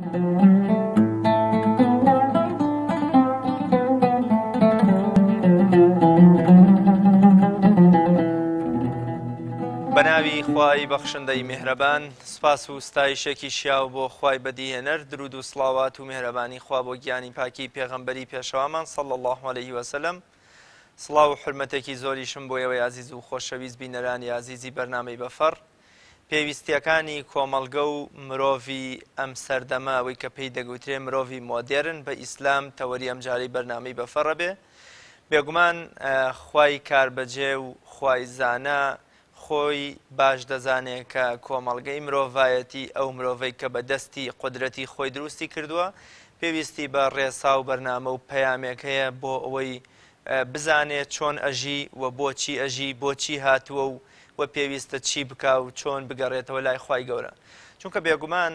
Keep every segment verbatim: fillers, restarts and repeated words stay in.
بەناوی خوای بەخشندەی میهرەبان، سپاس و ستایشێکی شیاو بۆ خوای بەدیهێنەر، درود و سڵاوات و میهرەبانی خوا بۆ گیانی پاکی پێغەمبەری پێشەوامان صلی الله علیه وسلم. سڵاو و حرمەتێکی زۆریشم بۆ ئێوەی عزیز و خۆشەویست بینەرانی عزیزی بەرنامەی بەفەڕ. پێویستیەکانی کۆمەڵگە و مرۆڤی ئەم سەردەمە ئەوەی کە پێی دەگوترێ مرۆڤی مۆدێرن بە ئیسلام تەوەری ئەمجارەی بەرنامەی بەفەڕە بێ. بێگومان خوای کاربەجێ و خوای زانە خۆی باش دەزانێت کە کۆمەڵگەی مرۆڤایەتی ئەو مرۆڤەی کە بە دەستی قودرەتی خۆی دروستی کردووە پێویستی بە ڕێسا و بەرنامە و پەیامێک هەیە بۆ ئەوەی بزانێت چۆن ئەژی و بۆچی ئەژی بۆچی هاتووە و و پێویستە چی بکە و چۆن بگەڕێتەوە لای خوای گەورە. چونکە بێگومان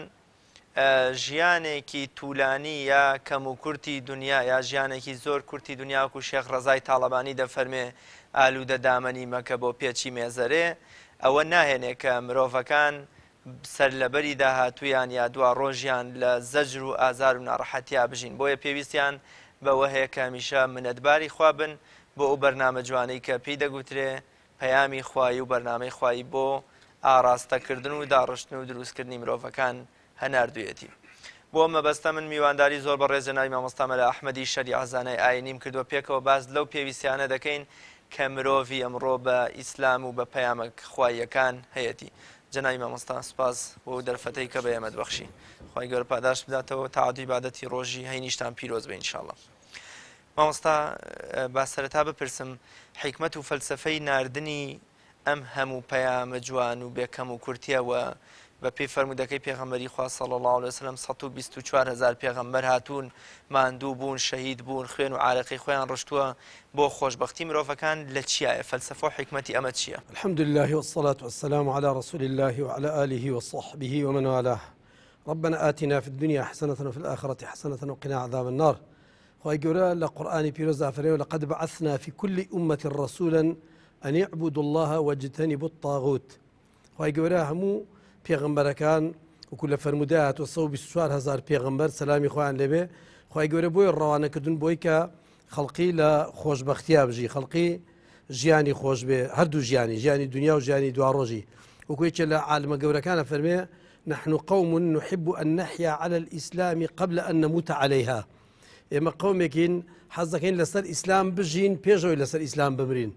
ژیانێکی توولانی یا کەم و کورتی دنیا یا ژیانێکی زۆر کورتی دنیا وەکو شێخ ڕەزای تاڵەبانی دەفەرمێ ئالوودە دامەنی مەکە بۆ پێچی مێزەرێ، ئەوە ناهێنێ کە مرۆڤەکان سەر لەبەری داهاتوویان یا دوا ڕۆژیان لە زەجر و ئازار و ناڕەحەتیا بژین. بۆیە پێویستیان بەوە هەیە کە هەمیشە منەتباری خوا بن بۆ ئەو بەرنامە جوانەی کە پێی دەگوترێ پەیامی خوایی و بەرنامەی خوایی بۆ ئاڕاستەکردن و داڕشتن و دروستکردنی مرۆڤەکان هەناردوویەتی. بۆ مەبەستە من میوانداری زۆر بە ڕێزە ناوی مامۆستا مەلا ئەحمەدی شەریع زانای ئاینیم کردووە پێکەوە باز لەو پێویستیانە دەکەین کە مرۆڤی ئەمڕۆ بە ئیسلام و بە پەیامە خواییەکان هەیەتی. جەنابی مامۆستا سپاس بۆ دەرفەتەی کە بە ئێمە دبەخشی. خوای گەورە پاداش بداتەوە تاعاتی عیبادەتی ڕۆژی هەینیشتان پیرۆز بێ ئینشاءڵڵا. مامۆستا با سەرەتا بپرسم حیکمەت و فەلسەفەی ناردنی ئەم هەموو پەیامە جوان و بێکەم و کورتیەوە بە پێی فەرمودەکەی پێغەمبەری خوا صلی الله علیه وسلم سەد و بیست و چوار هەزار پێغەمبەر هاتوون، ماندوو بوون، شەهید بوون، خوێن و عارەقی خۆیان ڕشتووە بۆ خۆشبەختی مرۆڤەکان لە چیایە؟ فەلسەفە و حیکمەتی ئەمە چییە؟ الحمد لله والصلاة والسلام على رسول الله وعلى آله وصحبه ومن والاه. ربنا آتنا في الدنيا حسنة وفي الآخرة حسنة وقنا عذاب النار. خوای گەورە لە قورئانی پیرۆز ئافەرمێ لقد بعثنا في كل أمة رسولا أن يعبدوا الله واجتنبوا الطاغوت. خوای گەورە هەموو پێغەمبەرەکان وەکو لە فەرمودە هاتووە سەد و بیست و چوار هەزار پێغەمبەر سەلامی خۆیان لێبێ، خوای گەورە بۆی ڕەوانەکردن بۆی کە خەڵقی لە خۆشبەختیا بژی، خەڵقی ژیانی خۆش بێ، هەردوو ژیانی، ژیانی دنیا و ژیانی دواڕۆژی. وەکو یەکێک لە عالمە گەورەکانە فەرمێ نحن قوم نحب أن نحيا على الإسلام قبل أن نموت عليها. ئێمە قەومێکین حەز دەکەین لەسەر ئیسلام بژین پێشەوەی لەسەر ئیسلام بمرین.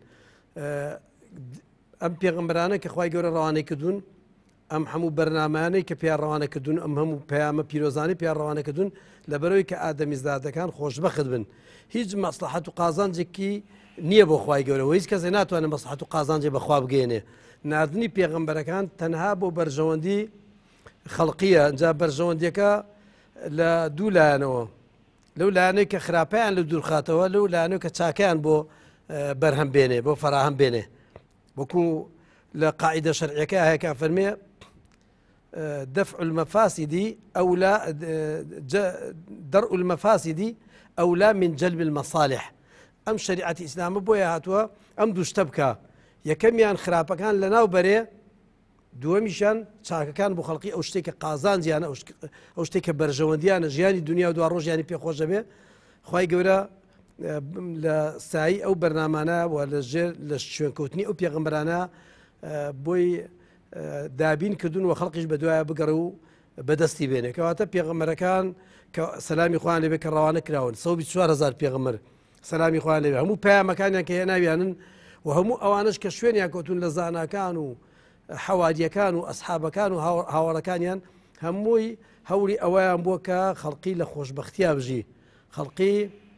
ئەم پێغەمبەرانە کە خوای گەورە ڕەوانەی کردوون، ئەم هەموو بەرنامانەی کە پێیان ڕەوانەکردوون، ئەم هەموو پەیامە پیرۆزانەی پێیان ڕەوانەکردوون لەبەرەوەی کە ئادەمیزادەکان خۆشبەخت بن. هیچ مەسلحەت و قازانجێکی نییە بۆ خوای گەورە، هیچ کەسێ ناتوانێت مەسلحەت و قازانجێ بەخوا بگەێنێ. ناردنی پێغەمبەرەکان تەنها بۆ بەرژەوەندی خەڵقیە. ئەنجا بەرژەوەندیەکە لە دوو لایەنەوە، لەو لایەنەی کە خراپەیان لە دوورخاتەوە، لەو لایەنەوە کە چاکەیان بۆ بەرهەم بێنێ، بۆ فەراهەم بێنێ. وەکو لە قاعیدە شەرعیەکە هەیە کە فەرمێ دفع المفاسد أولى درء المفاسد أولى من جلب المصالح. أم شريعة الإسلام بويا هاتوا أم دوشتبكا يكميان خرابكان لناو بري دووەمیشان چاکەکان بۆ خەڵقی ئەو شتێکە قازانجیانە ئەو شتێکە بەرژەوەندیانە ژیانی دنیا و دوا ڕۆژیانی پێخۆشە بێ. خوای گەورە لە سایی ئەو بەرنامانە و لەژێر لە شوێنکەوتنی ئەو پێغەمبەرانە بۆی دابین کردوون و خەڵقیش بە دوایە بگەڕ و بەدەستی بێنێ. کەواتە پێغەمبەرەکان کە سەلامی خۆیان لێبێ کە ڕەوانە کراون سەد و بیست و چوار هەزار پێغەمبەر سەلامی خۆیان لێبێ، هەموو پەیامەکانیان کە هێناویانن و هەموو ئەوانش کە شوێنیان کەوتون لە زاناکان و حەواریەکان و ئەسحابەکان و هاوڵەکانیان هەمووی هەوری ئەوەیان بووە کە خەڵقی لە خۆشبەختیا بژی، خەڵقی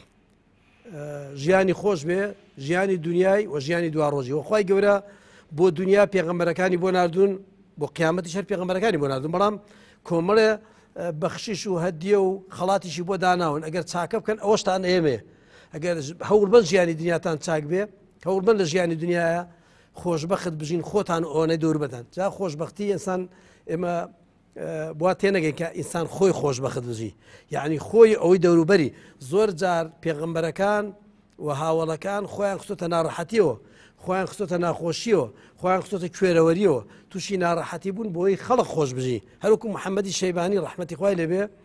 ژیانی خۆش بێ، ژیانی دنیای و ژیانی دوا ڕۆژی. وەخوای گەورە بۆ دنیا پێغەمبەرەکانی بۆ ناردوون، بۆ قیامەتی شەر پێغەمبەرەکانی بۆ ناردوون، بەڵام کۆمەڵێ بەخشیش و هەدیە و خەڵاتیشی بۆ داناون. ئەگەر چاکە بکەن ئەوەشتان ئێمێ، ئەگەر هەوڵبەن ژیانی دنیاتان چاک بێ، هەوڵبەن لە ژیانی دنیاە خۆشبەخت بژین، خۆتان ئەوەنەی دوور بدەن. جا خۆشبەختی ئینسان ئێمە بوا تێنەگەین کە ئینسان خۆی خۆشبەخت بژی، یعنی خۆی ئەوەی دەوروبەری. زۆر جار پێغەمبەرەکان و هاوڵەکان خۆیان خستۆتە ناڕەحەتیەوە، خۆیان خستۆتە ناخۆشیەوە، خۆیان خستۆتە کوێرەوەریەوە، تووشی ناڕەحەتی بوون بۆی خەڵق خۆش بژی. هەروکو محەممەدی شەیبانی ڕەحمەتی خوای لێبێ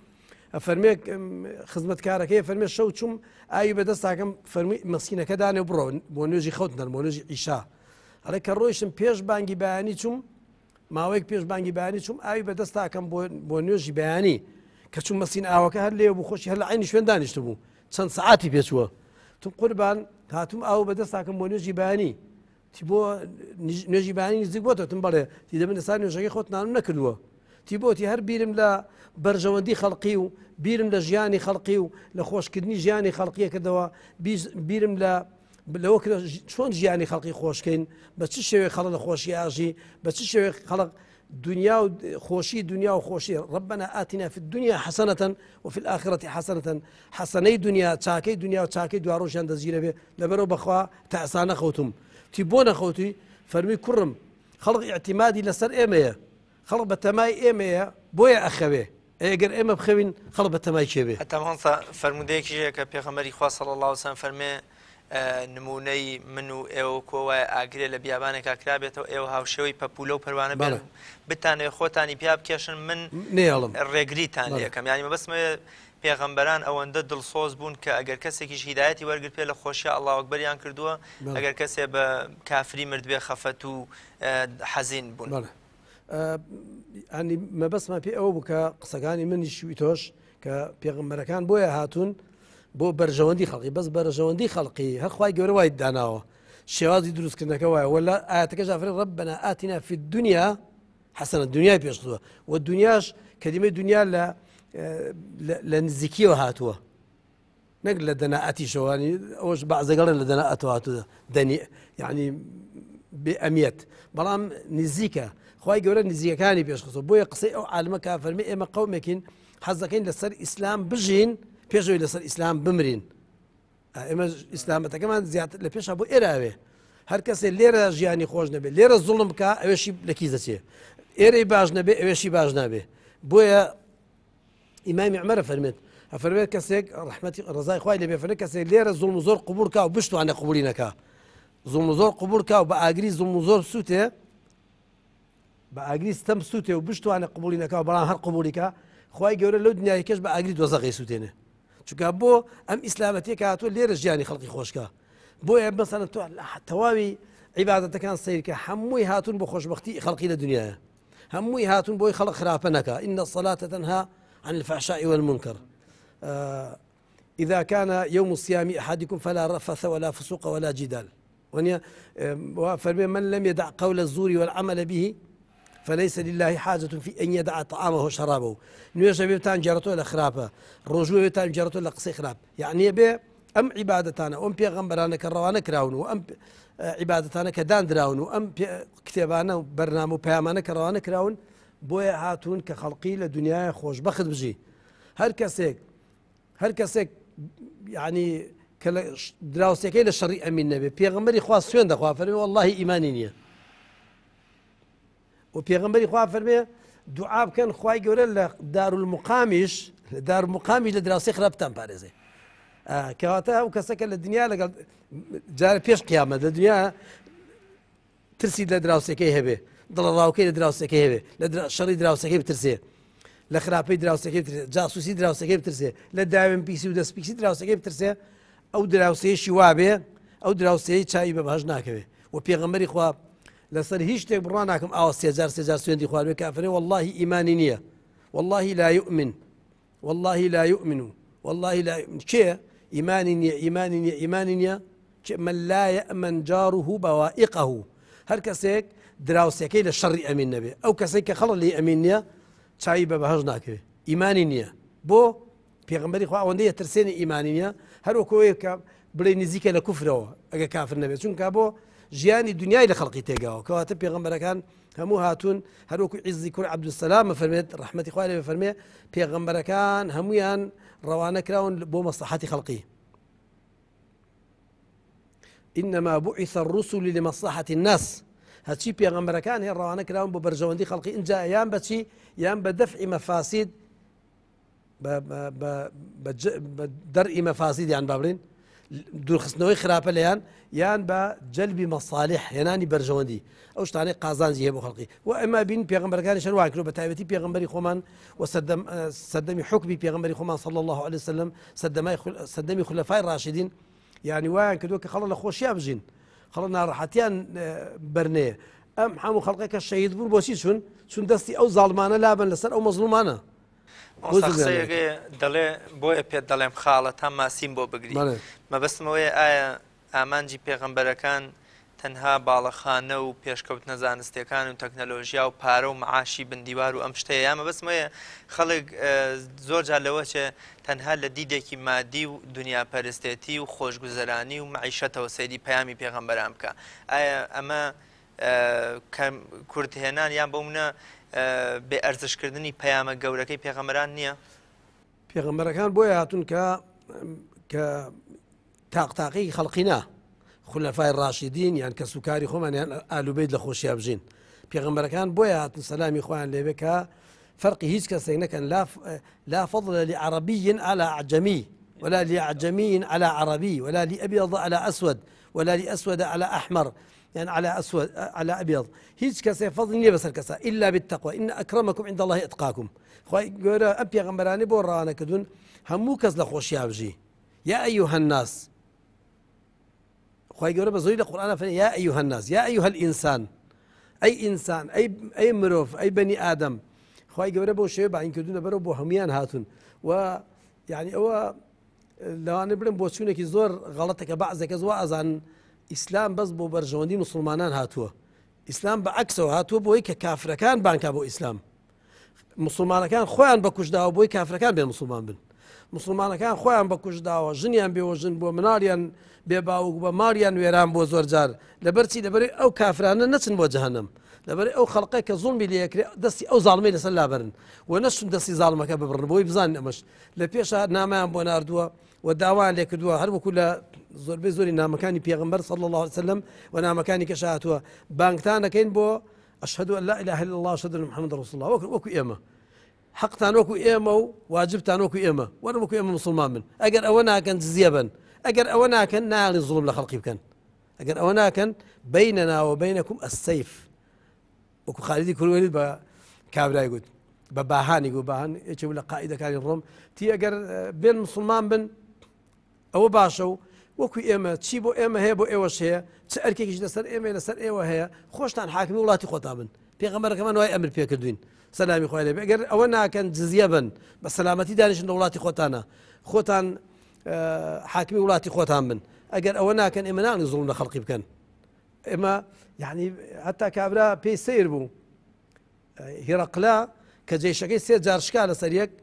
فەرمێ خزمەتکارەکەی فەرمێ شەو چوم ئاوی بەدەستاکەم فەرمی مەسکینەکە دانێ بڕۆ بۆ نوێژی خەوت نەر بۆ نوێژی ئیشا ئەڵێ کە ڕۆیشتم پێش بانگی بەیانی چوم ماوەیەک پێش بانگی بەیانی چوم ئاوی بەدەستاکەم بۆ نوێژی بەیانی کە چوم مەسین ئاوەکە هەر لێ بوو خۆشی هەر لە عینی شوێن دانیشت بوو چەند سەعاتی پێچووە تم قوربان هاتووم ئاو بەدەستاکەم بۆ نوێژی بەیانی تی بۆ نوێژی بەیانی نزیک بۆ تم بەڵێ تی دەبن لەسا نوێژەکەی خۆت نانم نەکردووە تی بۆتی هەر بیرم لە بەرژەوەندی خەڵقی و بیرم لە ژیانی خەڵقی و لە خۆشکردنی ژیانی خەڵقیە کردەوە بیرم لە لەوە چۆن ژیانی خەڵقی خۆشکەین بە چ شێوەیە خەڵک لە خۆشی ئاژی بە چ شێوەیە خەڵک دنیا و خۆشی دنیا و خۆشی ربنا آتنا في الدنيا حسنة وفي الآخرة حسنة حسنەی دنیا چاکەی دنیا و چاکەی دواڕۆژیان دەزگیرە بێ لەبەرەوە بەخوا تەعسا نەخەوتم تی بۆ نەخەوتی فەرمی کوڕم خەڵق ئیعتیمادی لەسەر ئێمەیە خەڵق بە تەمای ئێمەیە بۆیە ئەخەوێ ئەگەر ئێمە بخەوین خەڵق بە تەمای کێبێ هەتامانسا فەرمودەیەکیژەیە کە پێغەمبەری خوا صلی الله وسلم فەرمێ نمونەی من و ئێوە کۆوای ئاگرێ لە بیابانێکا کرابێتەوە ئێوە هاوشێوەی پەپولە و پەروانە بێن بتانێ خۆتانی پیا بکێشن من ڕێگریتان لێکەم یانی مەبەستمە پێغەمبەران ئەوەندە دڵسۆز بوون کە ئەگەر کەسێکیش هیدایەتی وەرگرت پێ لە خۆشیە ئەڵڵاهو ئەکبەریان کردووە ئەگەر کەسێ بە کافری مردبێ خەفەت و حەزین بوون ئەنی مەبەستمە پێ ئەوە بوو کە قسەکانی منی شووی تۆش کە پێغەمبەرەکان بۆیە هاتوون بۆ بەرژەوەندی خەڵقی بەس بەرژەوەندی خەڵقی هەرخوای گەورە وای داناوە شێوازی دروستکردنەکە وایە ولا ئاەتەکە ژافرێت ربنا آتنا في الدنيا حسنة دنیای پێشتووە و دنیاش کەلیمەی دنیا لە لە نزیکیەوە هاتووە نەک لە دەناعەتی شەوانی ئەوش بەعزەگەڵن لە دەناعەتەوە هاتووە دەنی یعنی بێئەمیەت بەڵام نزیکە خوای گەورە نزیەکانی پێشخستەوە بۆیە قسەی ئەو عالمە کا فەرمی ئێمە قەومێکین حەز دەکەین لەسەر ئیسلام بژین پێشەوەی لەسەر ئیسلام بمرین ئێمە ئیسلامەتەکەمان زیاتر لە پێشە بۆ ئێراوێ هەر کەسێ لێرە ژیانی خۆش نەبێت لێرە زوڵم بکە ئەوێشی لە کیس دەچێ ئێرەی باش نەبێ ئەوێشی باش نابێ بۆیە ئیمامی عومەرە فەرمێت ئەفەرمێت کەسێک ڕەحمەتی ڕزای خوای لێبێ فەرمێت کەسێک لێرە زوڵم و زۆر قبول کا و بشتوانە قبولی نەکا زوڵم و زۆر قبول کا و بە ئاگری زوڵم و زۆر سووتێ بە ئاگری ستەم سووتێ و بشتوانە قبولی نەکا و بەڵام هەر قبولیکە خوای گەورە لەو دنیایکەش بە ئاگری دۆزەقی سووتێنێ چونکە بۆ ئەم ئیسلامەتیەکە هاتووە لێرە ژیانی خەڵکی خۆشکە بۆیە مەسەڵەن تۆ تەواوی عیبادەتەکان سیرکە هەمووی هاتوون بۆ خۆشبەختی خەڵقی لە دنیاە هەمووی هاتوون بۆی خەڵق خراپە نەکە إن الصلاة تنهى عن الفحشاء والمنكر إذا كان يوم الصيام أحدكم فلا رفث ولا فسوق ولا جدال وفرمي من لم يدع قول الزور والعمل به فليس لله حاجة في أن يدع طعامه وشرابه نوێژە بێتان جارەتۆ لە خراپە ڕۆژوە بێتان جارەتۆ لە قسەی خراپ یعنی بێ ئەم عیبادەتانە ئەم پێغەمبەرانە کە ڕەوانە کراون و ئەم عیبادەتانە کە دانراون و ئەم کتێبانە و بەرنامە و پەیامانە کە ڕەوانە کراون بۆیە هاتوون کە خەڵقی لە دنیای خۆشبەخت بژی هەر کەسێک هەر کەسێک یعنی کە دراوسەکەی لە شەڕی ئەمین نەبێ پێغەمبەری خوا سوێن دەخوا فەرمێ وەڵڵاهی ئیمانی نییە و پێغەمبەری خوا فەرمێ دوعا بکەن خوای گەورە لە دارولمقامیش لە دارولمقامیش لە دراوسەی خراپتان پارێزێ کەواتە ئەو کەسەکە لە دنیا لەگەڵ جارە پێش قیامەت لە دنیا ترسی لە دراوسەکەی هەبێ دڵڕاوکەی لە دراوسەکەی هەبێ لە شەڕی دراوسەکەی بترسێ لە خراپەی دراوسەکەی بترسێ جاسوسی دراوسەکەی بترسێ لە داوێن پیسی و دەستپیسی دراوسەکەی بترسێ ئەو دراوسەیەشی وابێ ئەو دراوسەیە چاوی بە بەهەژ ناکەوێ و پێغەمبەری خوا لەسەر هیچ شتێک بڕوا ناکەم ئاوە سێجار سێجار سوێندی خواردوێ کافرێ واللهی ئیمانی نییە واللهی لا يؤمن واللهی لا يؤمن واللهی لا يؤمن کێ ئیمانی نییە ئیمانی نییە ئیمانی نییە من لا يأمن جاره بوائقه هەر کەسێک دراوسەکەی لە شەڕی ئەمین نەبێ ئەو کەسێک کە خەڵق لێ ئەمین نییە چاوی بە بەهەژ ناکەوێ ئیمانی نییە بۆ پێغەمبەری خوا ئەوەندەیە ترسێنی ئیمانی نییە هەروەکەوەیە کە بڵێ نزیکە لە کوفرەوە ئەگە کافر نەبێت چونکە بۆ ژیانی دنیای لە خەڵقی تێگاوە کەواتە پێغەمبەرەکان هەموو هاتوون هەروەکو عیزی کوڕ عەبدولسەلام فەرمێت ڕەحمەتی خوای لێ فەرمێ پێغەمبەرەکان هەمویان ڕەوانە کراون بۆ مەسلحەتی خەڵقی إنما بعث الرسل لمصلحة الناس هەچی پێغەمبەرەکان هێ ڕەوانە کراون بۆ بەرژەوەندی خەڵقی اینجا یان بەچی یان بە دەفعی مەفاسید بە دەرئی مەفاسید یان با بڵێن دوورخستنەوەی خراپە لەیان یان بە جەلبی مەصالح هێنانی بەرژەوەندی ئەو شتانەی قازانجی هەیە بۆ خەڵقی و ئەمە بین پێغەمبەرەکانی شەروان کرد بە تایبەتی پێغەمبەری خۆمان و سەردەمی حکمی پێغەمبەری خۆمان صلی الله عليه وسلم سەردەمی خولەفای ڕاشدین یعنی وایان کردووە کە خەڵک لە خۆشییا بژین خەڵک ناڕەحەتیان بەرنەیە ئەم هەموو خەڵقێکە شەهید بوون بۆچی چون چون دەستی ئەو زاڵمانە لابن لەسەر ئەو مەزلومانە دەڵێ بۆیە پێت دەڵێم خاڵە تا ماسیم بۆ بگری مەبەستمەوەی ئایا ئامانجی پێغەمبەرەکان تەنها باڵەخانە و پێشکەوتنە زانستیەکان و تەکنەلۆژیا و پارە و معاشی بندیوار و ئەم شتەیە یا مەبەستمەوەیە خەڵک زۆر جار لەوە چێ تەنها لە دیدێکی مادی و دنیا پەرستێتی و خۆشگوزەرانی و معیشەتەوە سەیری پەیامی پێغەمبەران بکە ئایا ئەمە کورتهێنان یان بەونە بێ ئەرزشکردنی پەیامە گەورەکەی پێغەمبەران نییە پێغەمبەرەکان بۆیە هاتوون کە کە تاقتاقی خەڵقینا خولەفای ڕاشدین یان کە سوکاری خۆمان یان ئالوبەیت لە خۆشییا بژین پێغەمبەرەکان بۆیە هاتون سەلامی خۆیان لێبێ کە فەرقی هیچ کەسێک نەکەن لا فضل لعربي على أعجمي ولا لأعجمي على عربي ولا لأبيض على أسود ولا لأسود على أحمر يعني على أسود على أبيض هيج كسا فضل نية بسر كسا إلا بالتقوى إن أكرمكم عند الله إتقاكم خوي جورا أبي غمراني بورانا كدون همو كز لخوش يابجي يا أيها الناس خوي جورا بزوي القرآن فني يا أيها الناس يا أيها الإنسان أي إنسان أي أي مروف أي بني آدم خوي جورا بو شيء بعدين كدون برو بو هميان هاتون و يعني هو لو أنا بلن بوشونك زور غلطك بعضك زوا أزان ئیسلام بەس بۆ بەرژەوەندی مسلمانان هاتووە ئیسلام بەعکسەوە هاتووە بۆی کە کافرەکان بانکا بۆ ئیسلام مسلمانەکان خۆیان بەکوشداوە بۆی کافرەکان بێن مسلمان بن مسلمانەکان خۆیان بەکوشداوە ژنیان بێوەژن بۆ مناڵیان بێ باوک بە ماریان وێران بۆ زۆر جار لەبەرچی لەبەر ئەو کافرانە نەچن بۆ جەهەنەم لەبەر ئەو خەڵقەی کە زوڵمی لێکرێ دەستی ئەو زاڵمەی لەسەر لابەرن و نەچون دەستی زاڵمەکە ببڕن بۆی بزانن ئەمەش لە پێشە نامەیان بۆ ناردووە و داوایان لێ کردووە هەر وەکو لە زۆربەی زۆری نامەکانی پێغەمبەر صلی الله عليه وسلم و نامەکانی کەش هاتووە بانگتان دەکەین بۆ ئەشهەدو ئەن لا إله إلا الله وأشهد أن محمد رسول الله وەکو ئێمە حەقتان وەکو ئێمە و واجبتان وەکو ئێمە وەرە وەکو ئێمە مسلمان بن ئەگەر ئەوە ناکەن جزیە بن ئەگەر ئەوە ناکەن ناڵی زوڵم لە خەڵقی بکەن ئەگەر ئەوە ناکەن بەینەنا وبەینەکم السەیف وەکو خالیدی کوڕوەلید بە کابرای گوت بە باهانی گوت باهان یەکێک لە قائیدەکانی ڕۆم تی ئەگەر بێن مسلمان بن ئەوە باشە و وەکو ئێمە چی بۆ ئێمە هەیە بۆ ئێوەش هەیە چ ئەرکێکیش لەسەر ئێمە لەسەر ئێوە هەیە خۆشتان حاکمی وڵاتی خۆتان بن پێغەمبەرەکەمان وای ئەمر پێکردوین سەلامی خوای لێبێ ئەگەر ئەوە ناکەن جزیە بن بە سەلامەتی دانیشن لە وڵاتی خۆتانە خۆتان حاکمی وڵاتی خۆتان بن ئەگەر ئەوە ناکەن ئێمە نانی زوڵم لە خەڵقی بکەن ئێمە یعنی هەتا کابرا پێی سیر بوو هێرەقلا کە جێشەکەی سێ جار شکا لەسەر یەک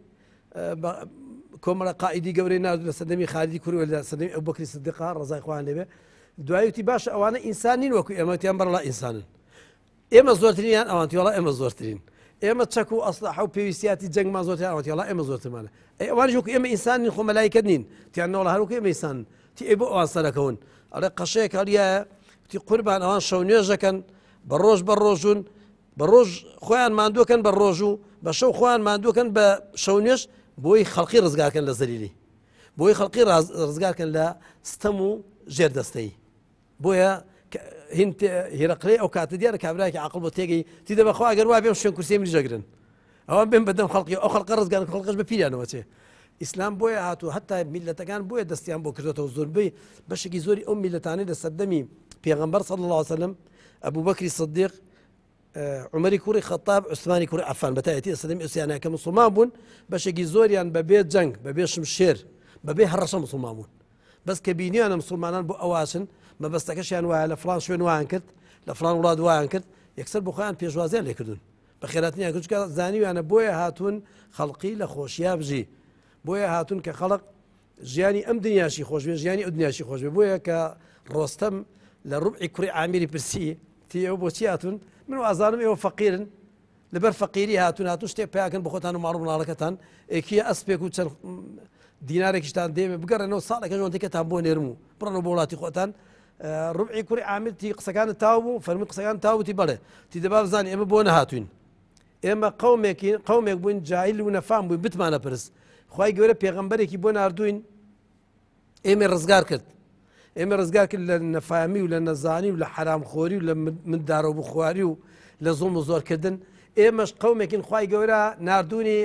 کۆمەڵە قائیدی گەورەی ناردوو لە سەردەمی خالیدی کوڕی لە سەردەمی ئەبوبەکری سیدیق ڕەزای خوایان لێبێ دوایوتی باشە ئەوانە ئینسان نین وەکو ئێمەتیان بەرەڵا ئینسانن ئێمە زۆرترینیان ئەوانتی وەڵا ئێمە زۆرترین ئێمە چەک و ئەسلحە و پێویستیاتی جەنگمان زۆرتیان ئەوانتی وەڵا ئێمە زۆرترمانە ئەی ئەوانیش وەکو ئێمە ئینسان نین خۆ مەلایکەت نین تیان نەوەڵا هەر وەکو ئێمە ئینسانن تی ئەی بۆ ئەوان سەرەکەون ئەڵێ قەشەیەک هەڵیایە تی قوربان ئەوان شەو نوێژەکەن بە ڕۆژ بە ڕۆژون بە ڕۆژ خۆیان ماندووەکەن بە ڕۆژ و بە شەو خۆیان ماندووەکەن بە شەو نوێژ بۆی خەڵقی ڕزگارکەن لە زەلیلی بۆی خەڵقی ڕزگارکەن لە ستەم و ژێردەستەی بۆیە هێرەقلەی ئەو کاتە دیارە کابراایکی عەقڵ بۆ تێگەی تی دەبەخوا ئەگەر وا بێم شوێن کورسی منی ژەگرن ئەوان بێن بەدەم خەڵقی ئەو خەڵقە ڕزگارن خەڵقەش بە پیرانەوە چێ ئیسلام بۆیە هاتووە هەتا میلەتەکان بۆیە دەستیان بۆ کردێتەوە زۆربەی بەشێکی زۆری ئەو میلەتانەی لە سەردەمی پێغەمبەر صلی الله عليه وسلم ئەبوبەکری سیدیق عمەری کوڕی خەتاب عوسمانی کوڕی عەفان بەتایبەتی لە سەردەمی ئوسیانەیە کە مسڵمان بوون بەشێکی زۆریان بەبێ جەنگ بەبێ شمشێر بەبێ هەڕەشە مسڵمان بوون بەس کە بینیانە مسلمانان بۆ ئەواشن مەبەستەکەشیان وایە لە فڵان شوێن وایان کرد لە فڵان وڵات وایان کرد یەکسەر بۆ خۆیان پێشوازیان لێکردون بە خێراتنیان کردکە زانیویانە بۆیە هاتوون خەڵقی لە خۆشییا بژی بۆیە هاتوون کە خەڵق ژیانی ئەم دنیاشی خۆش بێ ژیانی ئەو دنیاشی خۆش بێ بۆیە کە ڕۆستەم لە ڕوبعی کوڕی عامیری پرسی تی ئەو بۆچی هاتوون من ئازانم ئێوە فەقیرن لەبەر فەقیری هاتوون هاتوون شتێک پیاکەن بە خۆتان و ماڵ و منداڵەکەتان ئێکیە ئەسپێک و چەند دینارێکیشتان دێمێ بگەڕێنەوە ساڵێکە ژۆنتێکەتان بۆ نێرم و بڕەنەوە بۆ وڵاتی خۆتان ڕوبعی کوڕی عامیرتی قسەکانت تاو بوو فەرمی قسەکان تاوتی بەڵێ تی دەبا بزانین ئێمە بۆ نەهاتوین ئێمە قەومێکی قەومێک بووین جاهیل و نەفام بووین بتمانە پرس خوای گەورە پێغەمبەرێکی بۆ ناردوین ئێمە ڕزگار کرد ئێمە ڕزگارکرد لە نەفامی و لە نەزانی و لە حرامخۆری و لە مندارە و بخواری و لە زوڵم و زۆرکردن ئێمەش قەومێکین خوای گەورە ناردوونی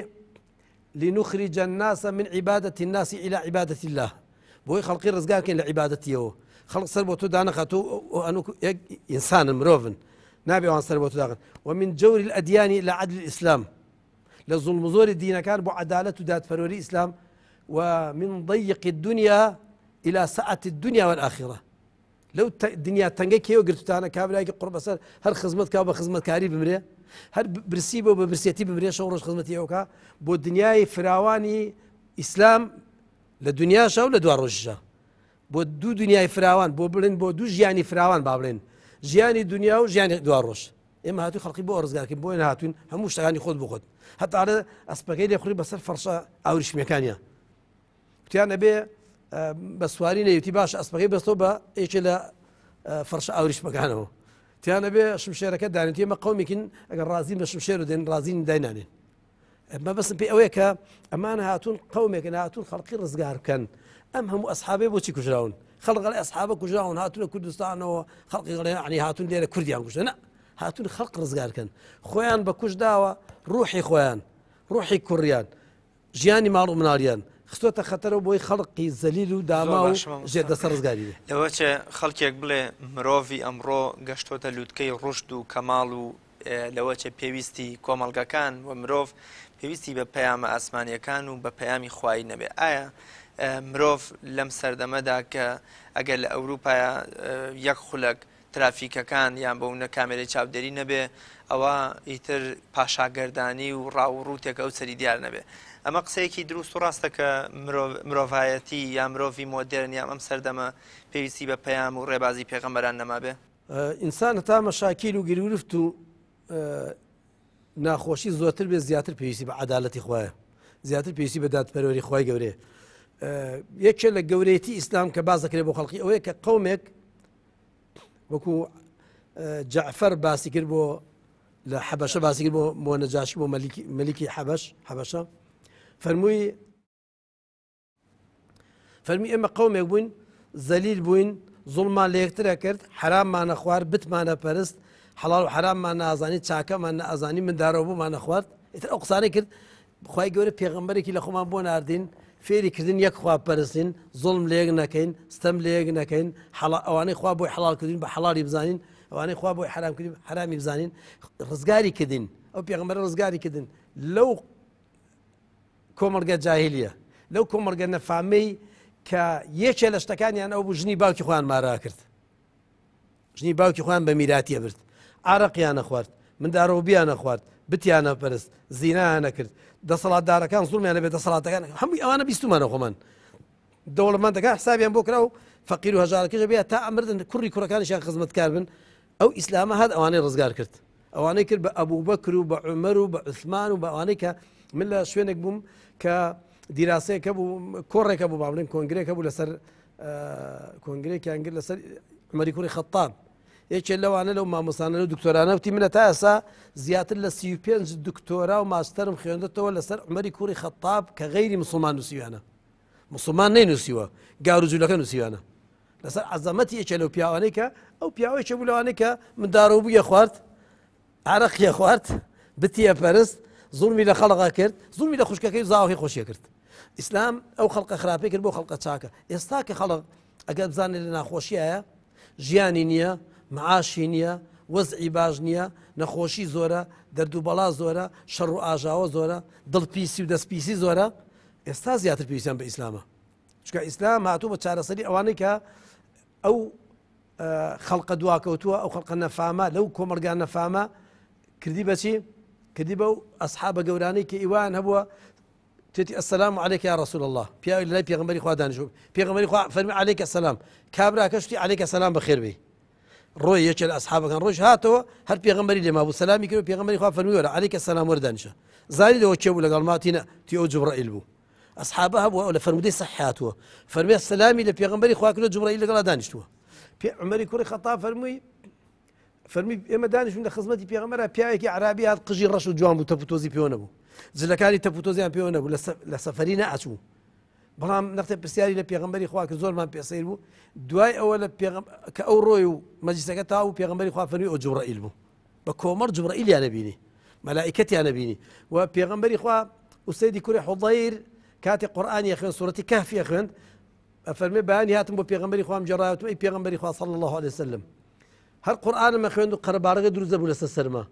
لنخرج الناس من عبادة الناس إلى عبادة الله بۆی خەڵقی ڕزگارکەین لە عیبادەتیەوە خەڵق سەر بۆ تۆ دانەخات و یەک ئینسانن مرۆڤن نابێ ئەوان سەر بۆ تۆ داخن ومن جور الأديان إلى عدل الإسلام لە زوڵم و زۆری دینەکان بۆ عەدالەت و دادپەروەری ئیسلام ومن ضيق الدنيا إلى سعة الدنيا والآخرة لو دنيا تنگەی کێوە گرتوتانە کابراایکی قوڕ بەسەر هەر خزمەت کا بە خزمەتکاری بمرێ هەر برسی بۆ بە برسێتی بمرێ شەو ڕۆژ خزمەتی ئەوکە بۆ دنیای فراوانی ئیسلام لە دنیاشە و لە دوا ڕۆژشە بۆ دوو دنیای فراوان بۆ بڵێن بۆ دوو ژیانی فراوان با بڵێن ژیانی دنیا و ژیانی دوا ڕۆژ ئێمە هاتووی خەڵقی بۆ ڕزگارکەین بۆ هاتوین هەموو شتەکانی خۆت بۆ خۆت هەتاە ئەسپەکەی لێ خوڕی بەسەر فەرشە ئاوریشمیەکانیە وتیان نەبێ بە سواری نەیوتی باش ئەسپەکەی بەستەوە بە یەکێ لە فەرشە ئاوریشمەکانەوە تیانە بێ شمشێرەکە دانێت ئێمە قەومێکین ئەگەر ڕازین بە شمشێر و دێن ڕازین داینانێن ئەمە بەسم پێی ئەوەیە کە ئەمانە هاتوون قەومێکن هاتوون خەڵقی ڕزگار بکەن ئەم هەموو ئەسحابێ بۆچی کوژراون خەڵقەڵی ئەسحابە کوژراون هاتوونە کوردستانەوە خەڵقی غڵێ عنی هاتوون لێرە کوردیان کوژە نە هاتوون خەڵق ڕزگارکەن خۆیان بە کوژ داوە ڕوحی خۆیان ڕوحی کوڕیان ژیانی ماڵ و مناڵیان خستۆتە خەتەرەوە بۆی خەڵقی زەلیل و داما و ژێردەسەر ڕزگاری بێ لەوەچێ خەڵکێک بڵێ مرۆڤی ئەمڕۆ گەشتۆتە لووتکەی ڕشد و کەماڵ و لەوەچێ پێویستی کۆمەڵگەکان و مرۆڤ پێویستی بە پەیامە ئاسمانیەکان و بە پەیامی خوایی نەبێ ئایا مرۆڤ لەم سەردەمەدا کە ئەگەر لە ئەوروپایە یەک خولەک ترافیکەکان یان بە ئەوە کامێرەی چاودێری نەبێ ئەوە ئیتر پاشاگەردانی و ڕاوڕوتێک ئەو سەری دیار نەبێ ئەمە قسەیەکی دروست و ڕاستە کە مرۆڤایەتی یا مرۆڤی مۆدرن یان ئەم سەردەمە پێویستی بە پەیام و ڕێبازی پێغەمبەران نەمابێ ئینسان هەتا مەشاکیل و گرورفت و ناخۆشی زۆرتر بێ زیاتر پێویستی بە عەدالەتی خوایە زیاتر پێویستی بە دادپەروەری خوای گەورەیە یەکێ لە گەورەیەتی ئیسلام کە باز دەکرێت بۆ خەڵقی ئەوەیە کە قەومێک وەکو جەعفەر باسی کرد بۆ لە حەبەشە باسی کرد بۆ نەجاشی بۆ مەلیکی حەبەش حەبەشە فەرمووی فەرمی ئێمە قەومێک بووین زەلیل بووین زوڵمان لە یەکترە کرد حراممانە خوارد بتمانە پەرست حەڵاڵ و حراممان نازانی چاکەمان نەئازانی مندارەوە بوومانە خوارد ئیتر ئەو قسانەی کرد خوای گەورە پێغەمبەرێکی لە خۆمان بۆ ناردین فێری کردن یەک خوا پەرستین زوڵم لە یەک نەکەین ستەم لە یەک نەکەین ئەوانەی خوا بۆی حەڵال کردین بە حەڵالی بزانین ئەوانەی خوا بۆی حرام کردین حرامی بزانین ڕزگاری کردین ئەو پێغەمبەرە ڕزگاری کردن لەو کۆمەڵگە جاهیلیە لەو کۆمەڵگە نەفامەی کە یەکێ لە شتەکانیان ئەو بوو ژنی باوکی خۆیان مارا کرد ژنی باوکی خۆیان بە میراتیە برد عارەقیان نەخوارد مندارەوەبیان نەخوارد بتیانە پەرست زینایان نەکرد دەسەڵاتدارەکان زوڵمیان لەبێت دەسەڵاتەکان هەمووی ئەوانە بیستمانە خۆمان دەوڵەمەندەکان حسابیان بۆ کرا و فەقیر و هەژارەکەش بێت تا ئەمردن کوڕی کوڕەکانیشیان خزمەتکار بن ئەو ئیسلامە هات ئەوانەی ڕزگار کرد ئەوانەی کرد بە ئەبوو بەکر و بە عومەر و بە عوسمان و بە ئەوانەی کە من لە شوێنێک بووم کە دیراسەیەکە بوو کۆڕێکە بوو باڵێن کۆنگرێکە بوو لەسەر کۆنگرێکیان کرد لەسەر عومەری کوڕی خەتاب یەکێک لەوانە لەو مامۆستانە لەو دکتۆرانە وتی منە تا ئێستا زیاتر لە سی و پێنج دکتۆرا و ماستەرم خوێندێتەوە لەسەر عومەری کوڕی خەتاب کە غەیری موسڵمان نووسیوانە موسڵمان نەینووسیوە گار و جوولەکە نووسیوانە لەسەر عەزەمەتی یەکێ لەو پیاوانەی کە ئەو پیاوەیەکێ بوو لەوانەی کە مندارەوە بوویە خوارد عارەقیە خوارد بتیە پەرست زوڵمی لە خەڵقا کرد زوڵمی لە خوشکەکەی زاوەکەی خۆشیە کرد ئیسلام ئەو خەڵقە خراپەی کرد بۆ خەڵقە چاکە ئێستا کە خەڵق ئەگەر بزانێت لە ناخۆشیایە ژیانی نییە معاشی نییە وەزعی باش نییە نەخۆشی زۆرە دەردووبەڵا زۆرە شەڕ و ئاژاوە زۆرە دڵپیسی و دەستپیسی زۆرە ئێستا زیاتر پێویستیان بە ئیسلامە چونکە ئیسلام هاتوو بە چارەسەری ئەوانەی کە ئەو خەڵقە دواکەوتووە ئەو خەڵقە نەفامە لەو کۆمەڵگان نەفامە کردی بەچی کردی بەو ئەسحابە گەورانەی کە ئیوان هەبووە تێتی ئەسەلام عەلەیکە یا ڕەسوول الله پیاوی لەلای پێغەمبەری خوا دانیشتبوو پێغەمبەری خوا فەرمی عەلەیکە سەلام کابرا کەشتی عەلەیکە سەلام بەخێر بێ ڕۆی یەکێ لە ئەسحابەکان ڕۆژ هاتەوە هەر پێغەمبەری لێما بوو سەلامی کرد و پێغەمبەری خوا فەرمی وەرە عەلەیکە سەلام وەردانیشە زانی لەوە کێ بوو لەگەڵ ماتینە تی ئەو جوبرەئیل بوو ئەسحابە هەبووە لە فەرمودەی سەحیح هاتووە فەرمی سەلامی لە پێغەمبەری خوا کردو جوبرەئیل لەگەڵا دانیشتووە عومەری کوڕی خەتاب فەرمووی فەرمی ئێمە دانیشتوین لە خزمەتی پێغەمبەرە پیاوێکی عەرابی هات قژی ڕەش و جوان بوو تەپوتۆزی پێوە نەبوو جلەکانی تەپوتۆزیان پێوە نەبوو لە سەفەری نەئەچوو بەڵام نەختە پرسیاری لە پێغەمبەری خوا کە زۆرمان پێسەیر بوو دوای ئەوە لە کە ئەو ڕۆی و مەجلیسەکە تاو و پێغەمبەری خوا فەرمی ئەو جوبرائیل بوو بە کۆمەڵ جوبرائیلیان نەبینی مەلائیکەتیان نەبینی و پێغەمبەری خوا ئوسەیدی کوڕی حوضەیر کاتی قورئانی خوێن سوورەتی کەهفی خوێند ئەفەرمێ بەیانی هاتم بۆ پێغەمبەری خوام جێڕایەوتم ئەی پێغەمبەری خوا صلی الله عليه وسلم هەر قورئانم خوێند و قەرەبارەکە دروست بوو لەسەر سەرما